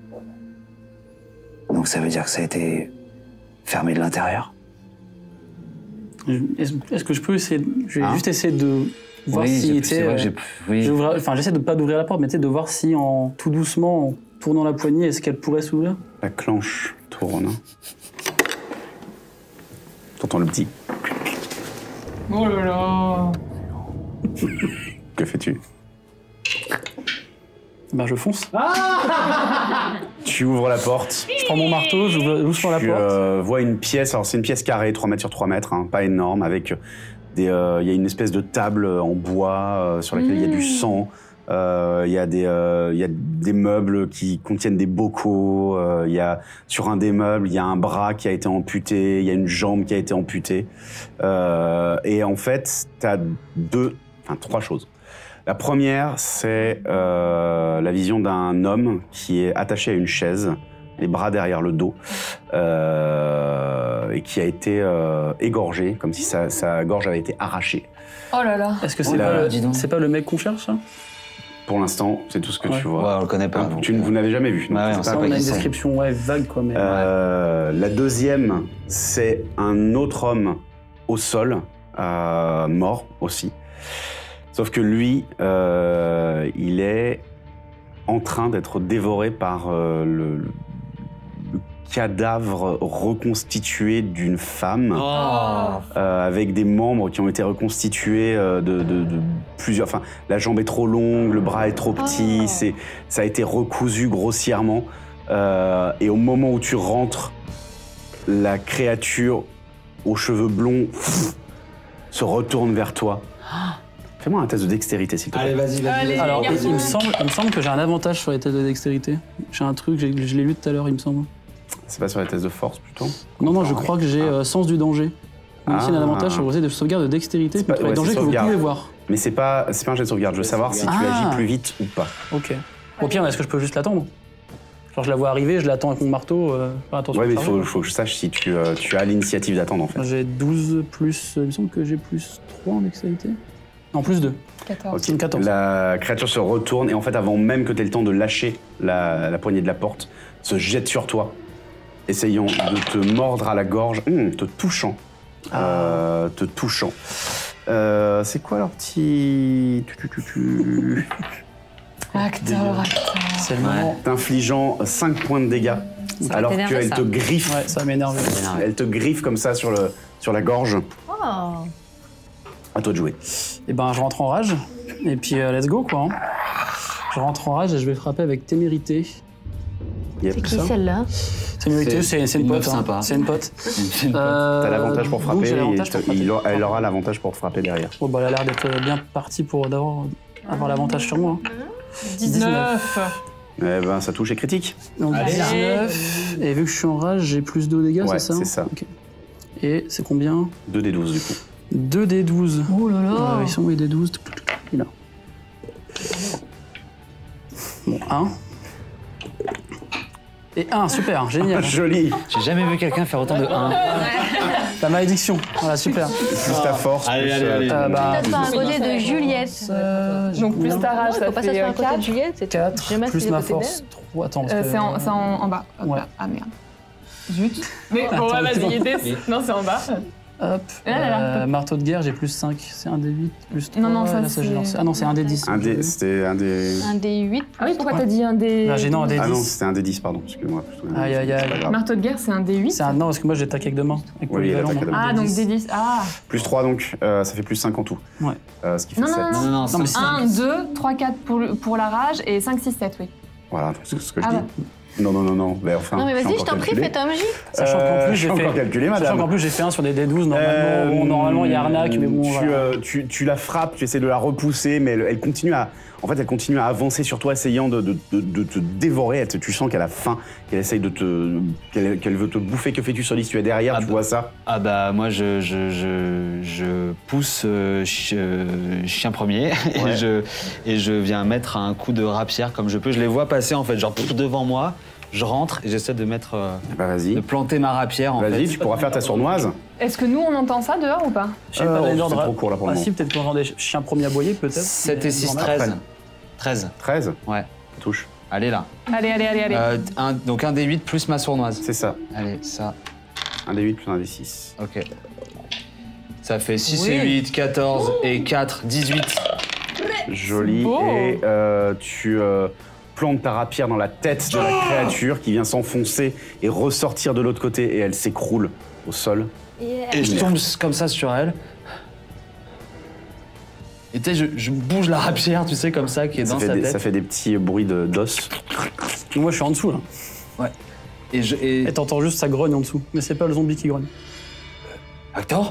Donc ça veut dire que ça a été fermé de l'intérieur. Est-ce que je peux essayer... Je vais juste essayer de voir Oui, si... c'est vrai que j'ai... Oui. J'essaie de pas d'ouvrir la porte, mais de voir si, tout doucement, en tournant la poignée, est-ce qu'elle pourrait s'ouvrir? La clenche tourne. T'entends le petit. Oh là là. Que fais-tu? Ben je fonce. Tu ouvres la porte. Je prends mon marteau, j'ouvre sur la Tu porte. vois une pièce, alors c'est une pièce carrée, 3 mètres sur 3 mètres, hein, pas énorme, avec il y a une espèce de table en bois sur laquelle il y a du sang. Il y a des meubles qui contiennent des bocaux. Sur un des meubles, il y a un bras qui a été amputé, il y a une jambe qui a été amputée. Et en fait, t'as 3 choses. La première, c'est la vision d'un homme qui est attaché à une chaise, les bras derrière le dos, et qui a été égorgé, comme si sa gorge avait été arrachée. Oh là là. Est-ce que c'est pas le mec qu'on cherche, ça? Pour l'instant, c'est tout ce que tu vois. Ouais, on le connaît pas. Donc, Vous n'avez jamais vu. Ouais, on Ça, on a une description vague, quoi. Mais... La deuxième, c'est un autre homme au sol, mort aussi. Sauf que lui, il est en train d'être dévoré par le cadavre reconstitué d'une femme, avec des membres qui ont été reconstitués de plusieurs... Enfin, la jambe est trop longue, le bras est trop petit, ça a été recousu grossièrement. Et au moment où tu rentres, la créature aux cheveux blonds se retourne vers toi. Fais-moi un test de dextérité, s'il te plaît. Allez, vas-y. Alors, il me semble que j'ai un avantage sur les tests de dextérité. J'ai un truc, je l'ai lu tout à l'heure, il me semble. C'est pas sur les tests de force, plutôt? Non, je crois que j'ai sens du danger. Donc, il y a un avantage sur vos de sauvegarde de dextérité pour les dangers que vous pouvez voir. Mais c'est pas un jet de sauvegarde, je veux savoir si tu agis plus vite ou pas. Ok. Au pire, est-ce que je peux juste l'attendre? Genre, je la vois arriver, je l'attends avec mon marteau. Attention. Ouais, mais il faut que je sache si tu as l'initiative d'attendre, en fait. J'ai 12 plus... Il me semble que j'ai plus 3 en dextérité. Non, plus 2. 14. Ok. 14. La créature se retourne et en fait, avant même que tu aies le temps de lâcher la poignée de la porte, se jette sur toi, essayant de te mordre à la gorge, te touchant. C'est quoi leur petit... Acteur. C'est le moment. T'infligeant 5 points de dégâts, alors qu'elle te griffe. Ouais, ça m'énerve. Elle te griffe comme ça sur la gorge. Oh. À toi de jouer. Et ben, je rentre en rage. Et puis, let's go, quoi. Hein. Je rentre en rage et je vais frapper avec témérité. Yep. C'est qui celle-là? Témérité, c'est une pote. sympa. C'est une pote. T'as l'avantage pour frapper, j'ai et l'avantage pour frapper. elle aura l'avantage pour te frapper derrière. Oh, bah, elle a l'air d'être bien partie pour avoir l'avantage sur moi. Hein. 19. Eh ben, ça touche et critique. Donc, Allez. 19. Et vu que je suis en rage, j'ai plus 2 dégâts, Ouais, c'est ça? c'est ça. Ok. Et c'est combien? 2 des 12 du coup. 2 des 12. Oh là là. Ils sont où les des 12? Il est là. Bon, 1. Et 1, super, génial. Joli. J'ai jamais vu quelqu'un faire autant de 1. La malédiction, voilà, super. Plus ta force. Allez, plus, allez. Peut-être pas un côté de Juliette. Donc plus ta rage, Faut ça pas ça sur un fait côté de 4. Juliette. C'est 4, J'ai mal plus fait ma les côtés force 3. Attends, parce que... C'est en bas. Hop Ouais. là. Ah merde. Zut. Mais bon, Attends, vas-y, non, c'est en bas. Hop, Là, là, là. marteau de guerre, j'ai plus 5. C'est un des 8, plus 3. Non, ça, là, c'est- j'ai lancé. Ah non, c'est un des 10. C'était un des... Un des 8 Ah oui, pourquoi t'as dit un des... Là, j'ai non, un des 10. Ah non, c'était un des 10, pardon. Excuse-moi. Aïe, aïe, aïe. C'est pas grave. Marteau de guerre, c'est un D8. C'est un... Non, parce que moi, j'ai attaqué avec 2 mains. Avec Oui, il polyvalent, attaque à deux moi. mains. Ah, donc D10. Ah. Plus 3 donc, ça fait plus 5 en tout. Ouais. Ce qui fait Non, 7. non, Non, Non, mais si. 1, 2, 3, 4 pour la rage et 5, 6, 7, oui. Voilà, c'est ce que je Ah dis. Non. Mais enfin. Non mais j'ai vas-y, je encore t'en prie, calculé. fais ta magie. Sachant qu'en plus, j'ai j'ai fait... encore calculé, Sachant madame. qu'en plus, j'ai fait un sur des D12. Normalement, il y a arnaque, mais bon, voilà. tu la frappes, tu essaies de la repousser, mais elle continue à... En fait, elle continue à avancer sur toi, essayant de te dévorer. Tu sens qu'elle a faim, qu'elle essaye de qu'elle veut te bouffer. Que fais-tu, Solis? Tu es derrière, tu vois ça? Ah bah moi je je pousse chien premier et je viens mettre un coup de rapière comme je peux. Je les vois passer en fait, genre devant moi. Je rentre et j'essaie de mettre, de planter ma rapière en fait. Vas-y, tu pourras faire ta sournoise. Est-ce que nous, on entend ça dehors ou pas? Je sais pas, les c'est ordres. trop court là pour le Ah moment. si, peut-être qu'on entend des chiens premiers aboyer, peut-être. 7 et 6, 13. 13. 13, Ouais. touche. Allez là. Allez. Donc un des 8 plus ma sournoise. C'est ça. Allez, ça. Un des 8 plus un des 6. Ok. Ça fait 6 et 8, 14 et 4, 18. Joli. Beau. Et tu plantes ta rapière dans la tête de la créature qui vient s'enfoncer et ressortir de l'autre côté et elle s'écroule au sol. Et je tombe comme ça sur elle. Et tu sais, je bouge la rapière, tu sais, comme ça, qui est dans sa tête. Ça fait des petits bruits d'os. Moi, je suis en dessous, là. Ouais. Et t'entends juste ça grogne en dessous. Mais c'est pas le zombie qui grogne. Hector ?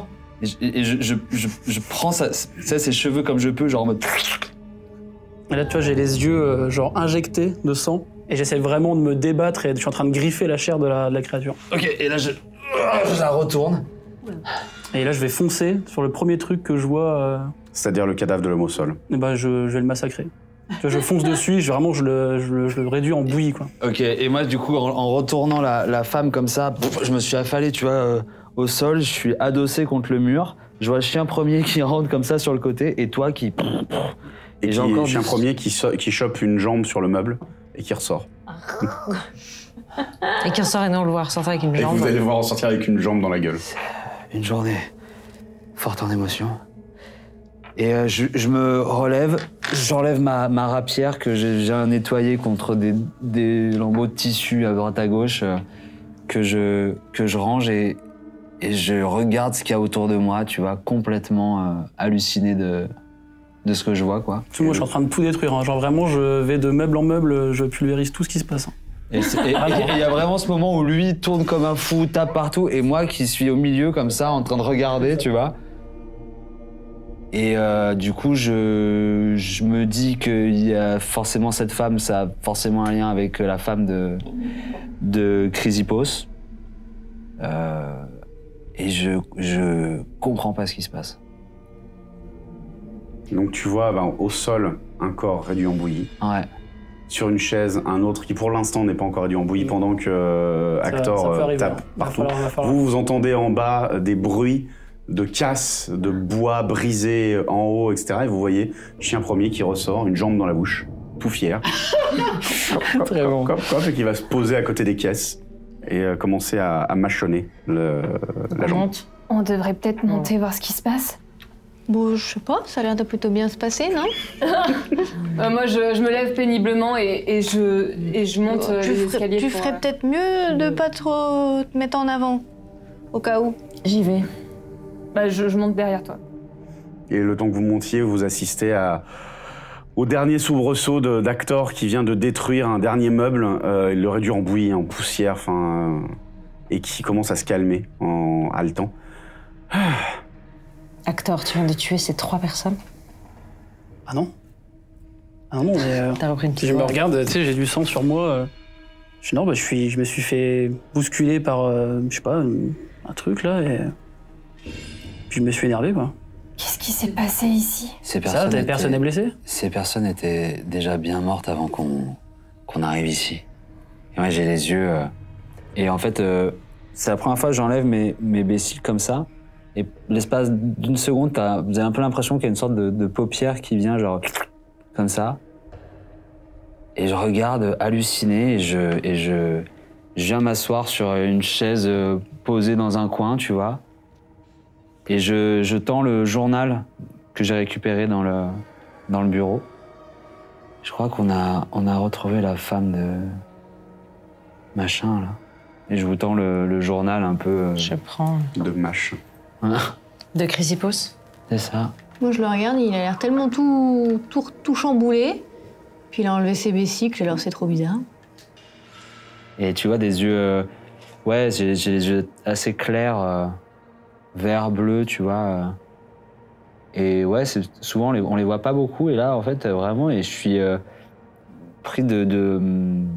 Et je prends ses cheveux comme je peux, genre en mode... Et là, tu vois, j'ai les yeux genre injectés de sang. Et j'essaie vraiment de me débattre et je suis en train de griffer la chair de la créature. Ok, et là, je la retourne. Et là, je vais foncer sur le premier truc que je vois. C'est-à-dire le cadavre de l'homme au sol. Et ben, je vais le massacrer. Tu vois, je fonce dessus, je le réduis en bouillie, quoi. Ok, et moi, du coup, en retournant la femme comme ça, je me suis affalé, tu vois, au sol, je suis adossé contre le mur. Je vois le chien premier qui rentre comme ça sur le côté et toi qui... Et j'ai encore chien premier qui chope une jambe sur le meuble et qui ressort. Et qui ressort et nous on le voit ressortir avec une Et jambe. vous allez le voir ressortir avec une jambe dans la gueule. Une journée forte en émotions. Et je me relève, j'enlève ma rapière que j'ai déjà nettoyée contre des lambeaux de tissu à droite à gauche que je range et je regarde ce qu'il y a autour de moi, tu vois, complètement halluciné de ce que je vois, quoi. Parce que moi, je suis en train de tout détruire. Hein. Genre vraiment, je vais de meuble en meuble, je pulvérise tout ce qui se passe. Hein. Et il y a vraiment ce moment où lui tourne comme un fou, tape partout, et moi qui suis au milieu comme ça, en train de regarder, tu vois. Et du coup, je me dis qu'il y a forcément cette femme, ça a forcément un lien avec la femme de Chrysippos. Et je comprends pas ce qui se passe. Donc tu vois au sol un corps réduit en bouillie. Ouais. Sur une chaise, un autre qui pour l'instant n'est pas encore réduit en bouillie pendant que Hector tape partout. Vous entendez en bas des bruits de casse, de bois brisé en haut, etc. Et vous voyez chien premier qui ressort, une jambe dans la bouche, tout fier. Très bon. Cop, et qui va se poser à côté des caisses et commencer à mâchonner la jambe. On devrait peut-être monter voir ce qui se passe. Bon, je sais pas, ça a l'air de plutôt bien se passer, non? Moi, je me lève péniblement et je monte les escaliers. Tu ferais peut-être mieux de pas trop te mettre en avant, au cas où. J'y vais. Bah, je monte derrière toi. Et le temps que vous montiez, vous assistez au dernier soubresaut d'Hector qui vient de détruire un dernier meuble, il le réduit en bouillie, en poussière, et qui commence à se calmer en haletant. Hector, tu viens de tuer ces 3 personnes. Ah non. Ah non, mais... T'as repris une petite je me voix. regarde, tu sais, j'ai du sang sur moi. Je dis non, je me suis fait bousculer par, je sais pas, un truc là, et... Puis je me suis énervé, quoi. Qu'est-ce qui s'est passé ici? Personne n'est blessé? Ces personnes étaient déjà bien mortes avant qu'on arrive ici. Et moi, j'ai les yeux... Et en fait, c'est la première fois que j'enlève mes bessiles comme ça. Et l'espace d'une seconde, vous avez un peu l'impression qu'il y a une sorte de paupière qui vient, genre, comme ça. Et je regarde halluciné et je viens m'asseoir sur une chaise posée dans un coin, tu vois. Et je tends le journal que j'ai récupéré dans le bureau. Je crois qu'on a retrouvé la femme de machin, là. Et je vous tends le journal un peu... Je prends. De mâche. De Chrysippos. C'est ça. Moi, je le regarde, il a l'air tellement tout chamboulé. Puis il a enlevé ses vessiques, alors c'est trop bizarre. Et tu vois des yeux... ouais, j'ai les yeux assez clairs, vert, bleu, tu vois. Et ouais, souvent on les voit pas beaucoup. Et là, en fait, vraiment, et je suis pris d'une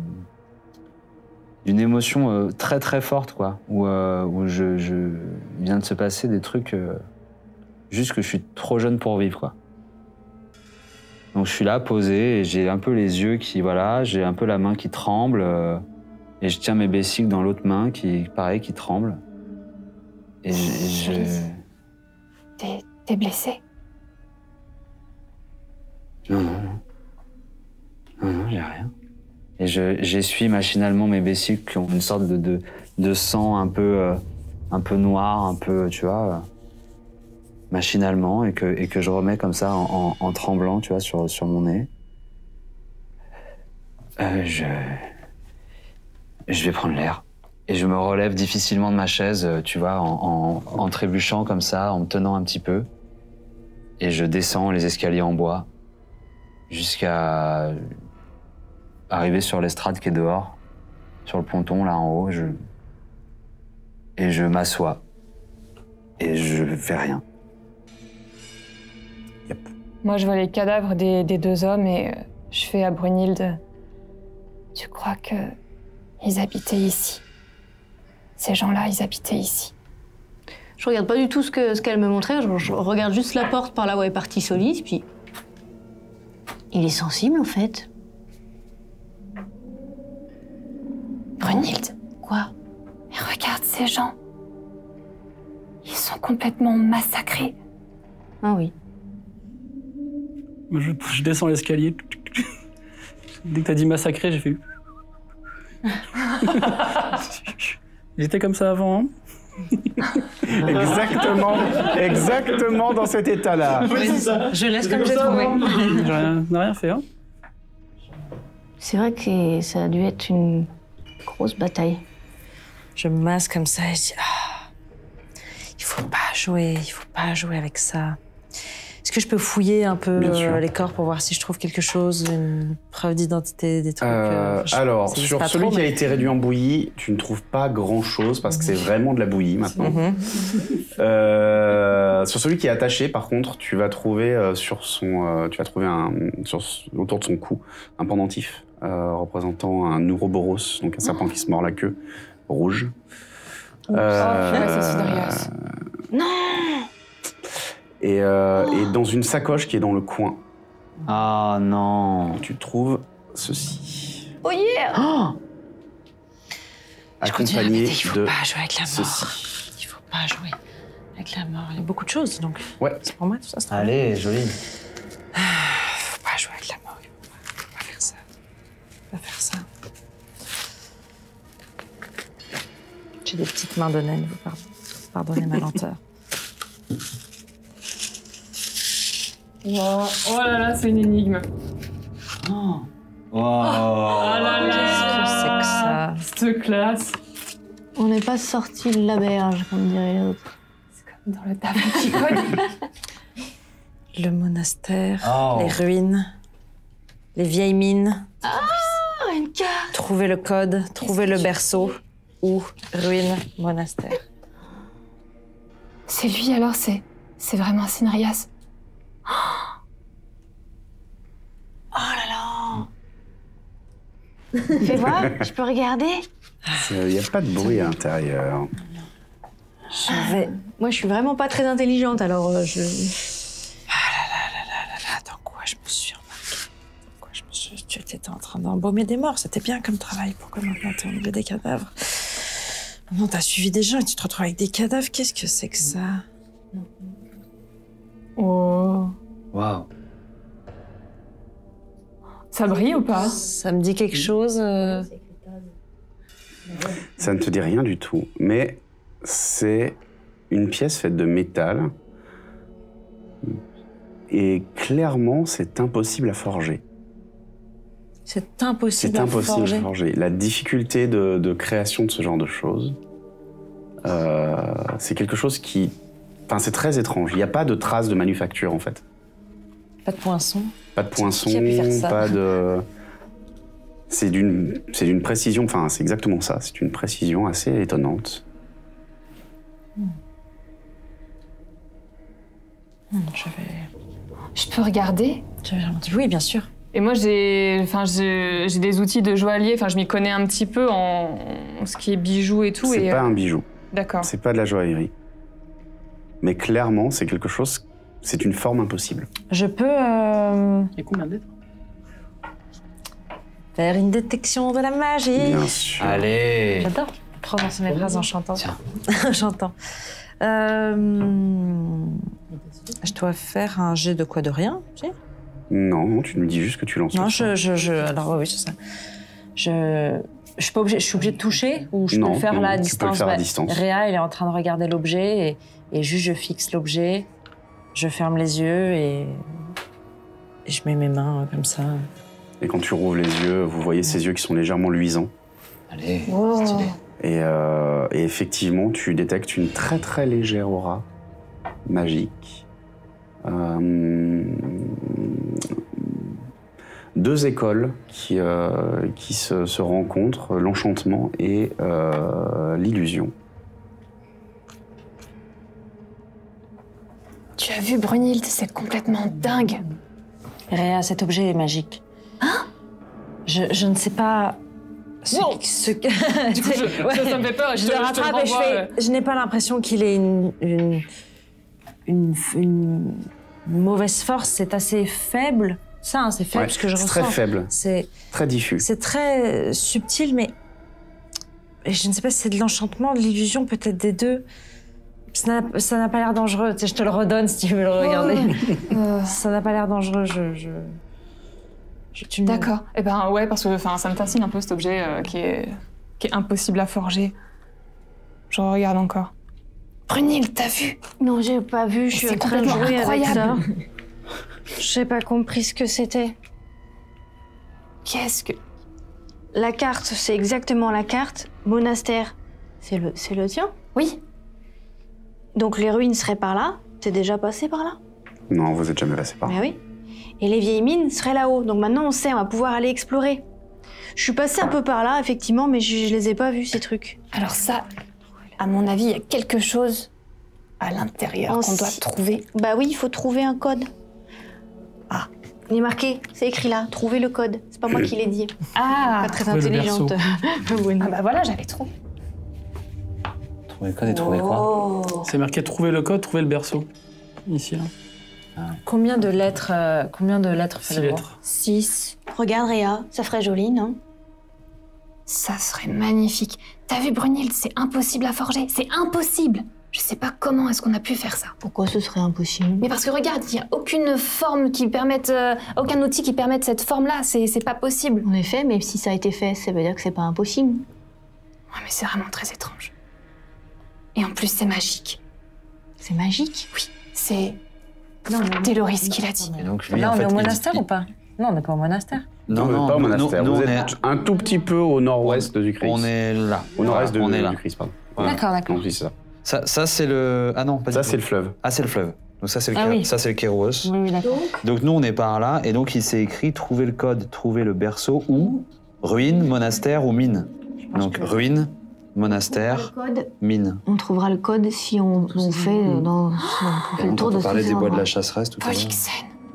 émotion très très forte, quoi. Où il vient de se passer des trucs juste que je suis trop jeune pour vivre, quoi. Donc je suis là, posé, et j'ai un peu les yeux qui, voilà, j'ai un peu la main qui tremble, et je tiens mes bessiques dans l'autre main qui, pareil, qui tremble. Et je... T'es blessé? Non, j'ai rien. Et j'essuie machinalement mes bessiques qui ont une sorte de sang un peu noir, un peu, tu vois, machinalement, et que je remets comme ça en tremblant, tu vois, sur mon nez. Je vais prendre l'air. Et je me relève difficilement de ma chaise, tu vois, en trébuchant comme ça, en me tenant un petit peu. Et je descends les escaliers en bois jusqu'à arriver sur l'estrade qui est dehors, sur le ponton, là en haut. Et je m'assois. Et je fais rien. Yep. Moi, je vois les cadavres des 2 hommes et je fais à Brunhilde. Tu crois que ils habitaient ici? Ces gens-là, ils habitaient ici. Je regarde pas du tout ce qu'elle me montrait, je regarde juste la porte par là où est parti Solis, puis... Il est sensible, en fait. Brunhilde. Quoi? Mais regarde ces gens. Ils sont complètement massacrés. Ah oui. Je descends l'escalier. Dès que t'as dit massacré, j'ai fait... J'étais comme ça avant, hein. Exactement dans cet état-là. Oui, c'est ça. Je laisse comme j'ai trouvé. J'ai rien fait, hein. C'est vrai que ça a dû être une grosse bataille. Je me masse comme ça et je dis il faut pas jouer avec ça. Est-ce que je peux fouiller un peu les corps pour voir si je trouve quelque chose, une preuve d'identité, des trucs alors, sur celui qui a été réduit en bouillie, tu ne trouves pas grand-chose parce que c'est vraiment de la bouillie maintenant. Sur celui qui est attaché, par contre, tu vas trouver autour de son cou un pendentif représentant un Ouroboros, donc un serpent qui se mord la queue, rouge. Non. Et dans une sacoche qui est dans le coin. Ah non. Tu trouves ceci. Oh yeah. Accompagné il faut de pas jouer avec la mort. ceci. Il faut pas jouer avec la mort. Il y a beaucoup de choses, donc. Ouais. C'est pour moi, tout ça. C'est Allez, joli. faut pas jouer avec la mort. Faut pas faire ça. Faut pas faire ça. J'ai des petites mains de naine, vous pardonnez ma lenteur. Wow. Oh là là, c'est une énigme. Oh. Oh là Qu'est-ce que c'est que ça? Cette classe. On n'est pas sorti de la berge, comme dirait l'autre. C'est comme dans le Da Vinci Code. Le monastère, Oh. les ruines, les vieilles mines. Ah, une carte. Trouver le code, trouver le berceau ou ruine, monastère. C'est lui alors, c'est vraiment Sinrias. Oh là là. Fais voir, je peux regarder. Il n'y a pas de bruit à l'intérieur. Moi, je suis vraiment pas très intelligente, alors je... Dans quoi je me suis remarquée? Tu étais en train d'embaumer des morts, c'était bien comme travail. Pourquoi maintenant t'es au milieu des cadavres? Non, t'as suivi des gens et tu te retrouves avec des cadavres. Qu'est-ce que c'est que ça? Oh. Waouh. Ça brille ou pas? Ça me dit quelque chose. Ça ne te dit rien du tout, mais c'est une pièce faite de métal. Et clairement, c'est impossible à forger. C'est impossible, C'est impossible à forger. La difficulté de création de ce genre de choses, c'est quelque chose qui... Enfin, c'est très étrange. Il n'y a pas de traces de manufacture, en fait. Pas de poinçon. Pas de poinçon, Qui a pu faire ça? pas de... C'est d'une précision... Enfin, c'est exactement ça. C'est une précision assez étonnante. Je peux regarder? J'avais vraiment dit oui, bien sûr. Et moi, j'ai des outils de joaillier. Enfin, je m'y connais un petit peu en ce qui est bijoux et tout. C'est et pas un bijou. D'accord. C'est pas de la joaillerie. mais clairement, c'est quelque chose, c'est une forme impossible. Je peux Il y a combien de lettres? faire une détection de la magie. Bien sûr. Allez. J'adore prononcer mes phrases en chantant. Tiens. En chantant. Je dois faire un jet de quoi, de rien, tu sais? Non, tu me dis juste que tu lances. Non, le sort. alors oui, c'est ça. Je suis pas obligée, je suis obligée de toucher ou je peux Non, le faire non, là à tu peux distance. le faire à Ouais. distance. Réa, il est en train de regarder l'objet et juste je fixe l'objet, je ferme les yeux et je mets mes mains comme ça. Et quand tu rouvres les yeux, vous voyez ces yeux qui sont légèrement luisants. Allez, Oh. stylé. Et effectivement, tu détectes une très très légère aura magique. Deux écoles qui se rencontrent, l'enchantement et l'illusion. Tu as vu Brunhilde, c'est complètement dingue. Réa, cet objet est magique. Je ne sais pas ce que... Du coup, ça me fait peur. Je le rattrape et je n'ai pas l'impression qu'il ait une mauvaise force. C'est assez faible. Ça, hein, c'est faible Ouais, ce que je c'est ressens. très faible, C'est très diffus. très subtil, mais je ne sais pas si c'est de l'enchantement, de l'illusion, peut-être des deux. Ça n'a pas l'air dangereux. Tu sais, je te le redonne si tu veux le regarder. Ça n'a pas l'air dangereux. Tu me- D'accord. Eh ben ouais, parce que ça me fascine un peu cet objet qui est impossible à forger. Je regarde encore. Brunhilde, t'as vu? Non, j'ai pas vu, je suis C'est en train de complètement jouer avec ça. incroyable. J'ai pas compris ce que c'était. Qu'est-ce que... La carte, c'est exactement la carte. Monastère, c'est le tien. Oui. Donc les ruines seraient par là. T'es déjà passé par là? Non, vous êtes jamais passé par là. Mais oui. Et les vieilles mines seraient là-haut. Donc maintenant, on sait, on va pouvoir aller explorer. Je suis passée un peu par là, effectivement, mais je les ai pas vus, ces trucs. Alors ça, à mon avis, il y a quelque chose à l'intérieur qu'on doit trouver. Bah oui, il faut trouver un code. Ah, il est marqué, c'est écrit là, trouver le code. C'est pas moi qui l'ai dit. Ah, Pas très trouver le intelligente. ah bah voilà, j'avais trop. Trouver le code et trouver quoi? C'est marqué trouver le code, trouver le berceau. Ici, là. Combien de lettres 6 fallait voir lettres. 6. Regarde Réa, ça ferait joli, non? Ça serait magnifique. T'as vu Brunhilde, c'est impossible à forger. C'est impossible. Je sais pas comment est-ce qu'on a pu faire ça. Pourquoi ce serait impossible? Mais parce que regarde, il y a aucune forme qui permette, aucun outil qui permette cette forme-là. C'est pas possible. En effet, mais si ça a été fait, ça veut dire que c'est pas impossible. Ouais, mais c'est vraiment très étrange. Et en plus, c'est magique. C'est magique. Oui, c'est Non, Déloris qui l'a dit. Et donc, lui, Là, en on fait, est au il- monastère il- ou pas? Non, on n'est pas au monastère. Non, vous non, n'êtes pas au nous- monastère. nous, Vous on êtes est... un tout petit peu au nord-ouest du Christ. On est là. Au nord-est on est du là. Christ, pardon. D'accord, d'accord. Donc, oui, c'est ça. Ça c'est le... Ah non, pas du Ça, tout. c'est le fleuve. Ah, c'est le fleuve. Donc ça, c'est le, Ah oui. ça, c'est le Kéros. Oui, oui, d'accord. Donc nous, on est par là. Et donc, il s'est écrit trouver le code, trouver le berceau ou ruine, monastère ou mine. Donc, ruine, monastère, Code. mine. On trouvera le code si on fait dans on fait le On tour de parlait ces des bois de endroits. la chasseresse tout à l'heure. Polixène.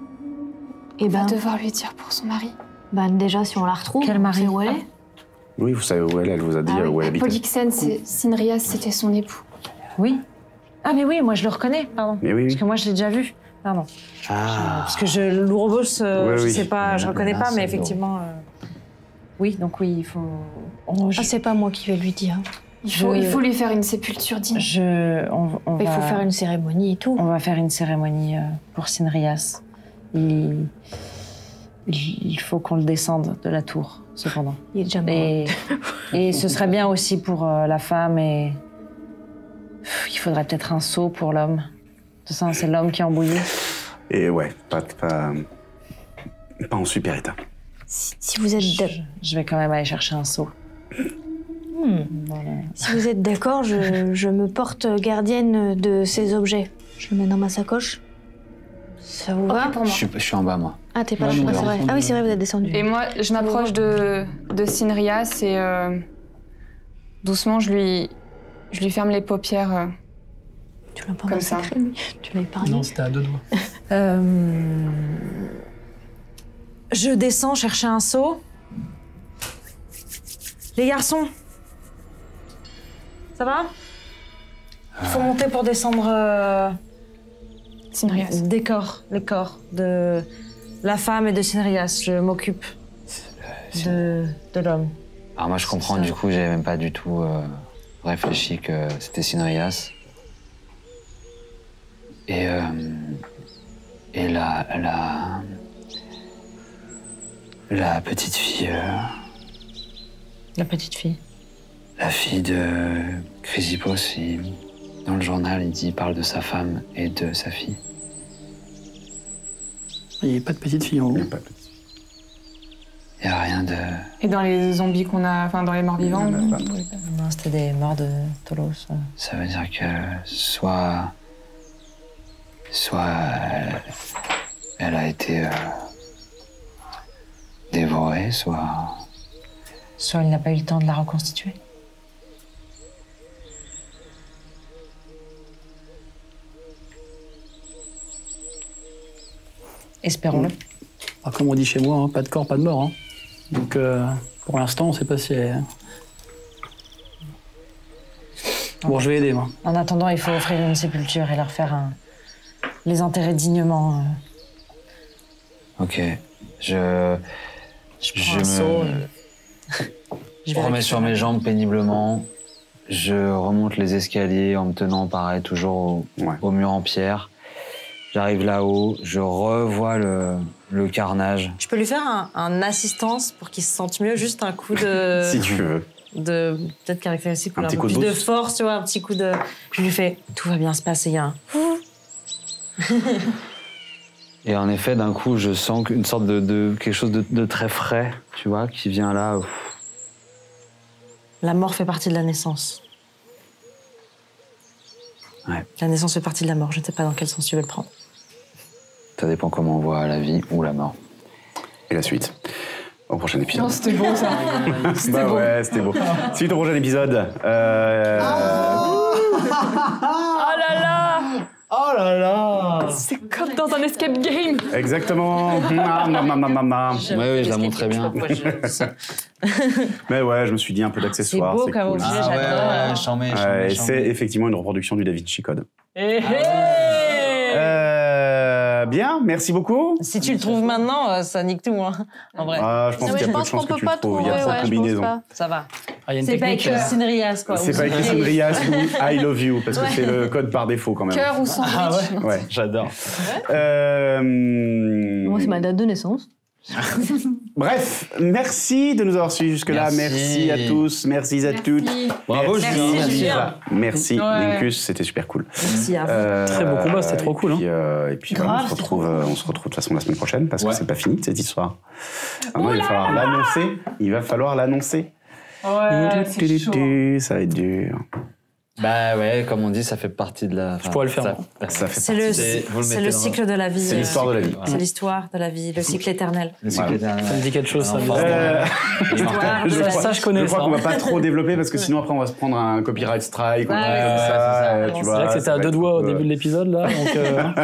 Et Va ben, devoir lui dire pour son mari. déjà si on la retrouve, Quel mari? on sait où elle est. Oui, vous savez où elle vous a dit Ah oui. où elle habite. Polixène, Sinrias, c'était son époux. Oui. Ah, mais oui, moi, je le reconnais, pardon. Mais oui, oui. Parce que moi, je l'ai déjà vu. Pardon. Ah. Parce que l'Ouroboros, Oui, je oui. sais pas, je reconnais Là, pas, mais c'est effectivement... oui, donc oui, il faut... Ah, c'est pas moi qui vais lui dire. Il faut lui faire une sépulture digne. on Il va, faut faire une cérémonie et tout. on va faire une cérémonie pour Sinrias. Il faut qu'on le descende de la tour, cependant. Il est déjà mort. Et ce serait bien aussi pour la femme et... Il faudrait peut-être un seau pour l'homme. Tout ça, c'est l'homme qui est embouillé. Et ouais, pas en super état. Si vous êtes Je vais quand même aller chercher un seau. Voilà. Si vous êtes d'accord, je me porte gardienne de ces objets. Je le mets dans ma sacoche. Ça vous va? pour moi. Je suis en bas, moi. Ah, t'es pas Ouais, là, nous, c'est on est vrai. descendu. Ah oui, c'est vrai, vous êtes descendu. Et moi, je m'approche de Sinrias et doucement, je lui ferme les paupières. Tu l'as pas comme ça. massacré, lui. Tu l'as épargné. Non, c'était à 2 doigts. Je descends chercher un seau. Les garçons, ça va? Il faut monter pour descendre Cinerias. les corps de la femme et de Cinerias. Je m'occupe de l'homme. Alors moi je comprends, du coup j'avais même pas du tout réfléchi que c'était Cinerias. Et la petite fille, La petite fille. la fille de Chrysippos, dans le journal il parle de sa femme et de sa fille. Il n'y a pas de petite fille en haut. Il n'y a rien de... Et dans les zombies qu'on a, enfin dans les morts vivants. Non, c'était des morts de Tolos. Ça veut dire que soit elle a été dévorée, soit il n'a pas eu le temps de la reconstituer. Espérons-le. Alors, comme on dit chez moi, hein, pas de corps, pas de mort. Hein. Donc pour l'instant, on ne sait pas si elle... Bon, je vais aider, moi. En attendant, il faut offrir une sépulture et leur faire les enterrer dignement. Ok. Je prends un seau. Je me remets sur mes jambes péniblement. Je remonte les escaliers en me tenant pareil, toujours au mur en pierre. J'arrive là-haut, je revois le carnage. Je peux lui faire un assistance pour qu'il se sente mieux, juste un coup de... Si tu veux. De peut-être caractéristique, Un un petit peu coup de plus de boost. force, tu vois, un petit coup de... Je lui fais, tout va bien se passer, il y a un... Et en effet, d'un coup, je sens une sorte de quelque chose de très frais, tu vois, qui vient là. La mort fait partie de la naissance. Ouais. La naissance fait partie de la mort, je ne sais pas dans quel sens tu veux le prendre. Ça dépend comment on voit la vie ou la mort. Et la suite. Au prochain épisode. Non, c'était beau ça. Bah ouais, c'était beau. Suite au prochain épisode. Oh là là. Oh là là. C'est comme dans un escape game. Exactement. Oui, je la montrais bien. Mais ouais, je me suis dit un peu d'accessoires. C'est beau comme cool. objet, j'adore. J'en mets. Ouais, c'est effectivement une reproduction du Da Vinci Code. Bien, merci beaucoup. Si tu le trouves maintenant, ça nique tout, hein. En vrai. Ah, je pense qu'il y a peu de chances que tu le trouves. Il y a trop de combinaisons. Ça va. Ah, il y a une C'est pas technique. écrit Cinerias, quoi. C'est pas écrit Cinerias ou I love you, parce que c'est le code par défaut quand même. Cœur ou sandwich. Ouais. J'adore. Moi, c'est ma date de naissance. Bref, merci de nous avoir suivis jusque-là. Merci à tous, merci à toutes. Bravo, Merci, Julien. Julien. Merci, Ouais. Lincus, c'était super cool. Merci à vous. Très beau combat, c'était trop cool. Et puis voilà, on se retrouve de toute façon la semaine prochaine parce que Ouais. c'est pas fini cette histoire. Maintenant, il va falloir l'annoncer. Il va falloir l'annoncer. Ouais, c'est chaud. Ça va être dur. Bah ouais, comme on dit, ça fait partie de la... Je pourrais le faire, moi. Ça fait C'est vous le c'est mettez le dans- cycle de la vie. C'est l'histoire de la vie. C'est l'histoire de la vie, le cycle éternel. Le cycle éternel. Ça me dit quelque chose, ça. L'histoire de la Ça, je connais Je crois ça. qu'on va pas trop développer parce que sinon après on va se prendre un copyright strike ou un Ouais, truc comme ouais, ça. ouais, Tu c'est vois, C'est vrai que c'était ça à va deux être doigts un au peu- début de l'épisode, là. Donc,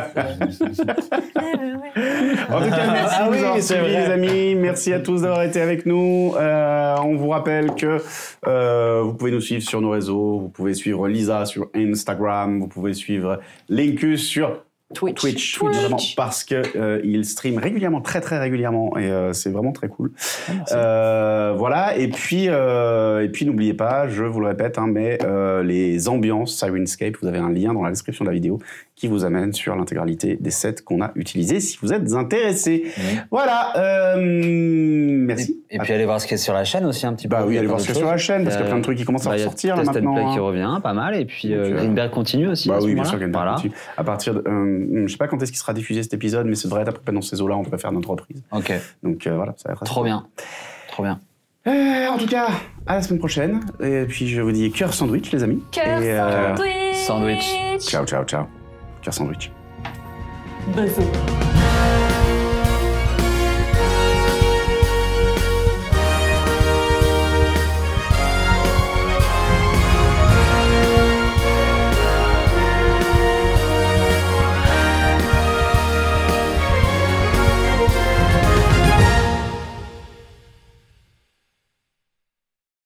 En tout cas, merci de nous avoir suivis, les amis. Merci à tous d'avoir été avec nous. On vous rappelle que vous pouvez nous suivre sur nos réseaux. Vous pouvez suivre Lisa sur Instagram. Vous pouvez suivre Lincus sur Twitch. Notamment parce que il stream régulièrement, très très régulièrement, et c'est vraiment très cool. Voilà. Et puis n'oubliez pas, je vous le répète, hein, mais les ambiances Syrinscape, vous avez un lien dans la description de la vidéo qui vous amène sur l'intégralité des sets qu'on a utilisés si vous êtes intéressés. Voilà. Merci. Et puis allez voir ce qu'il y a sur la chaîne aussi un petit peu. Bah oui, Il y a allez plein voir ce qu'il y a d'autres sur la choses. chaîne parce qu'il y a plein de trucs qui commencent à il y a ressortir là Test and maintenant. Play qui hein. revient, pas mal. Et puis Donc, Greenberg continue aussi. Bah à ce oui, bien moment-là. sûr qu'elle Voilà. continue. À partir de, je sais pas quand est-ce qu'il sera diffusé cet épisode, mais ça devrait être à peu près dans ces eaux-là. On devrait faire notre reprise. Ok, Donc voilà, ça va être assez trop bien. Trop bien. En tout cas, à la semaine prochaine. Et puis je vous dis cœur sandwich, les amis. Cœur Et, sandwich. Sandwich. Ciao, ciao, ciao. Cœur sandwich. Bisous.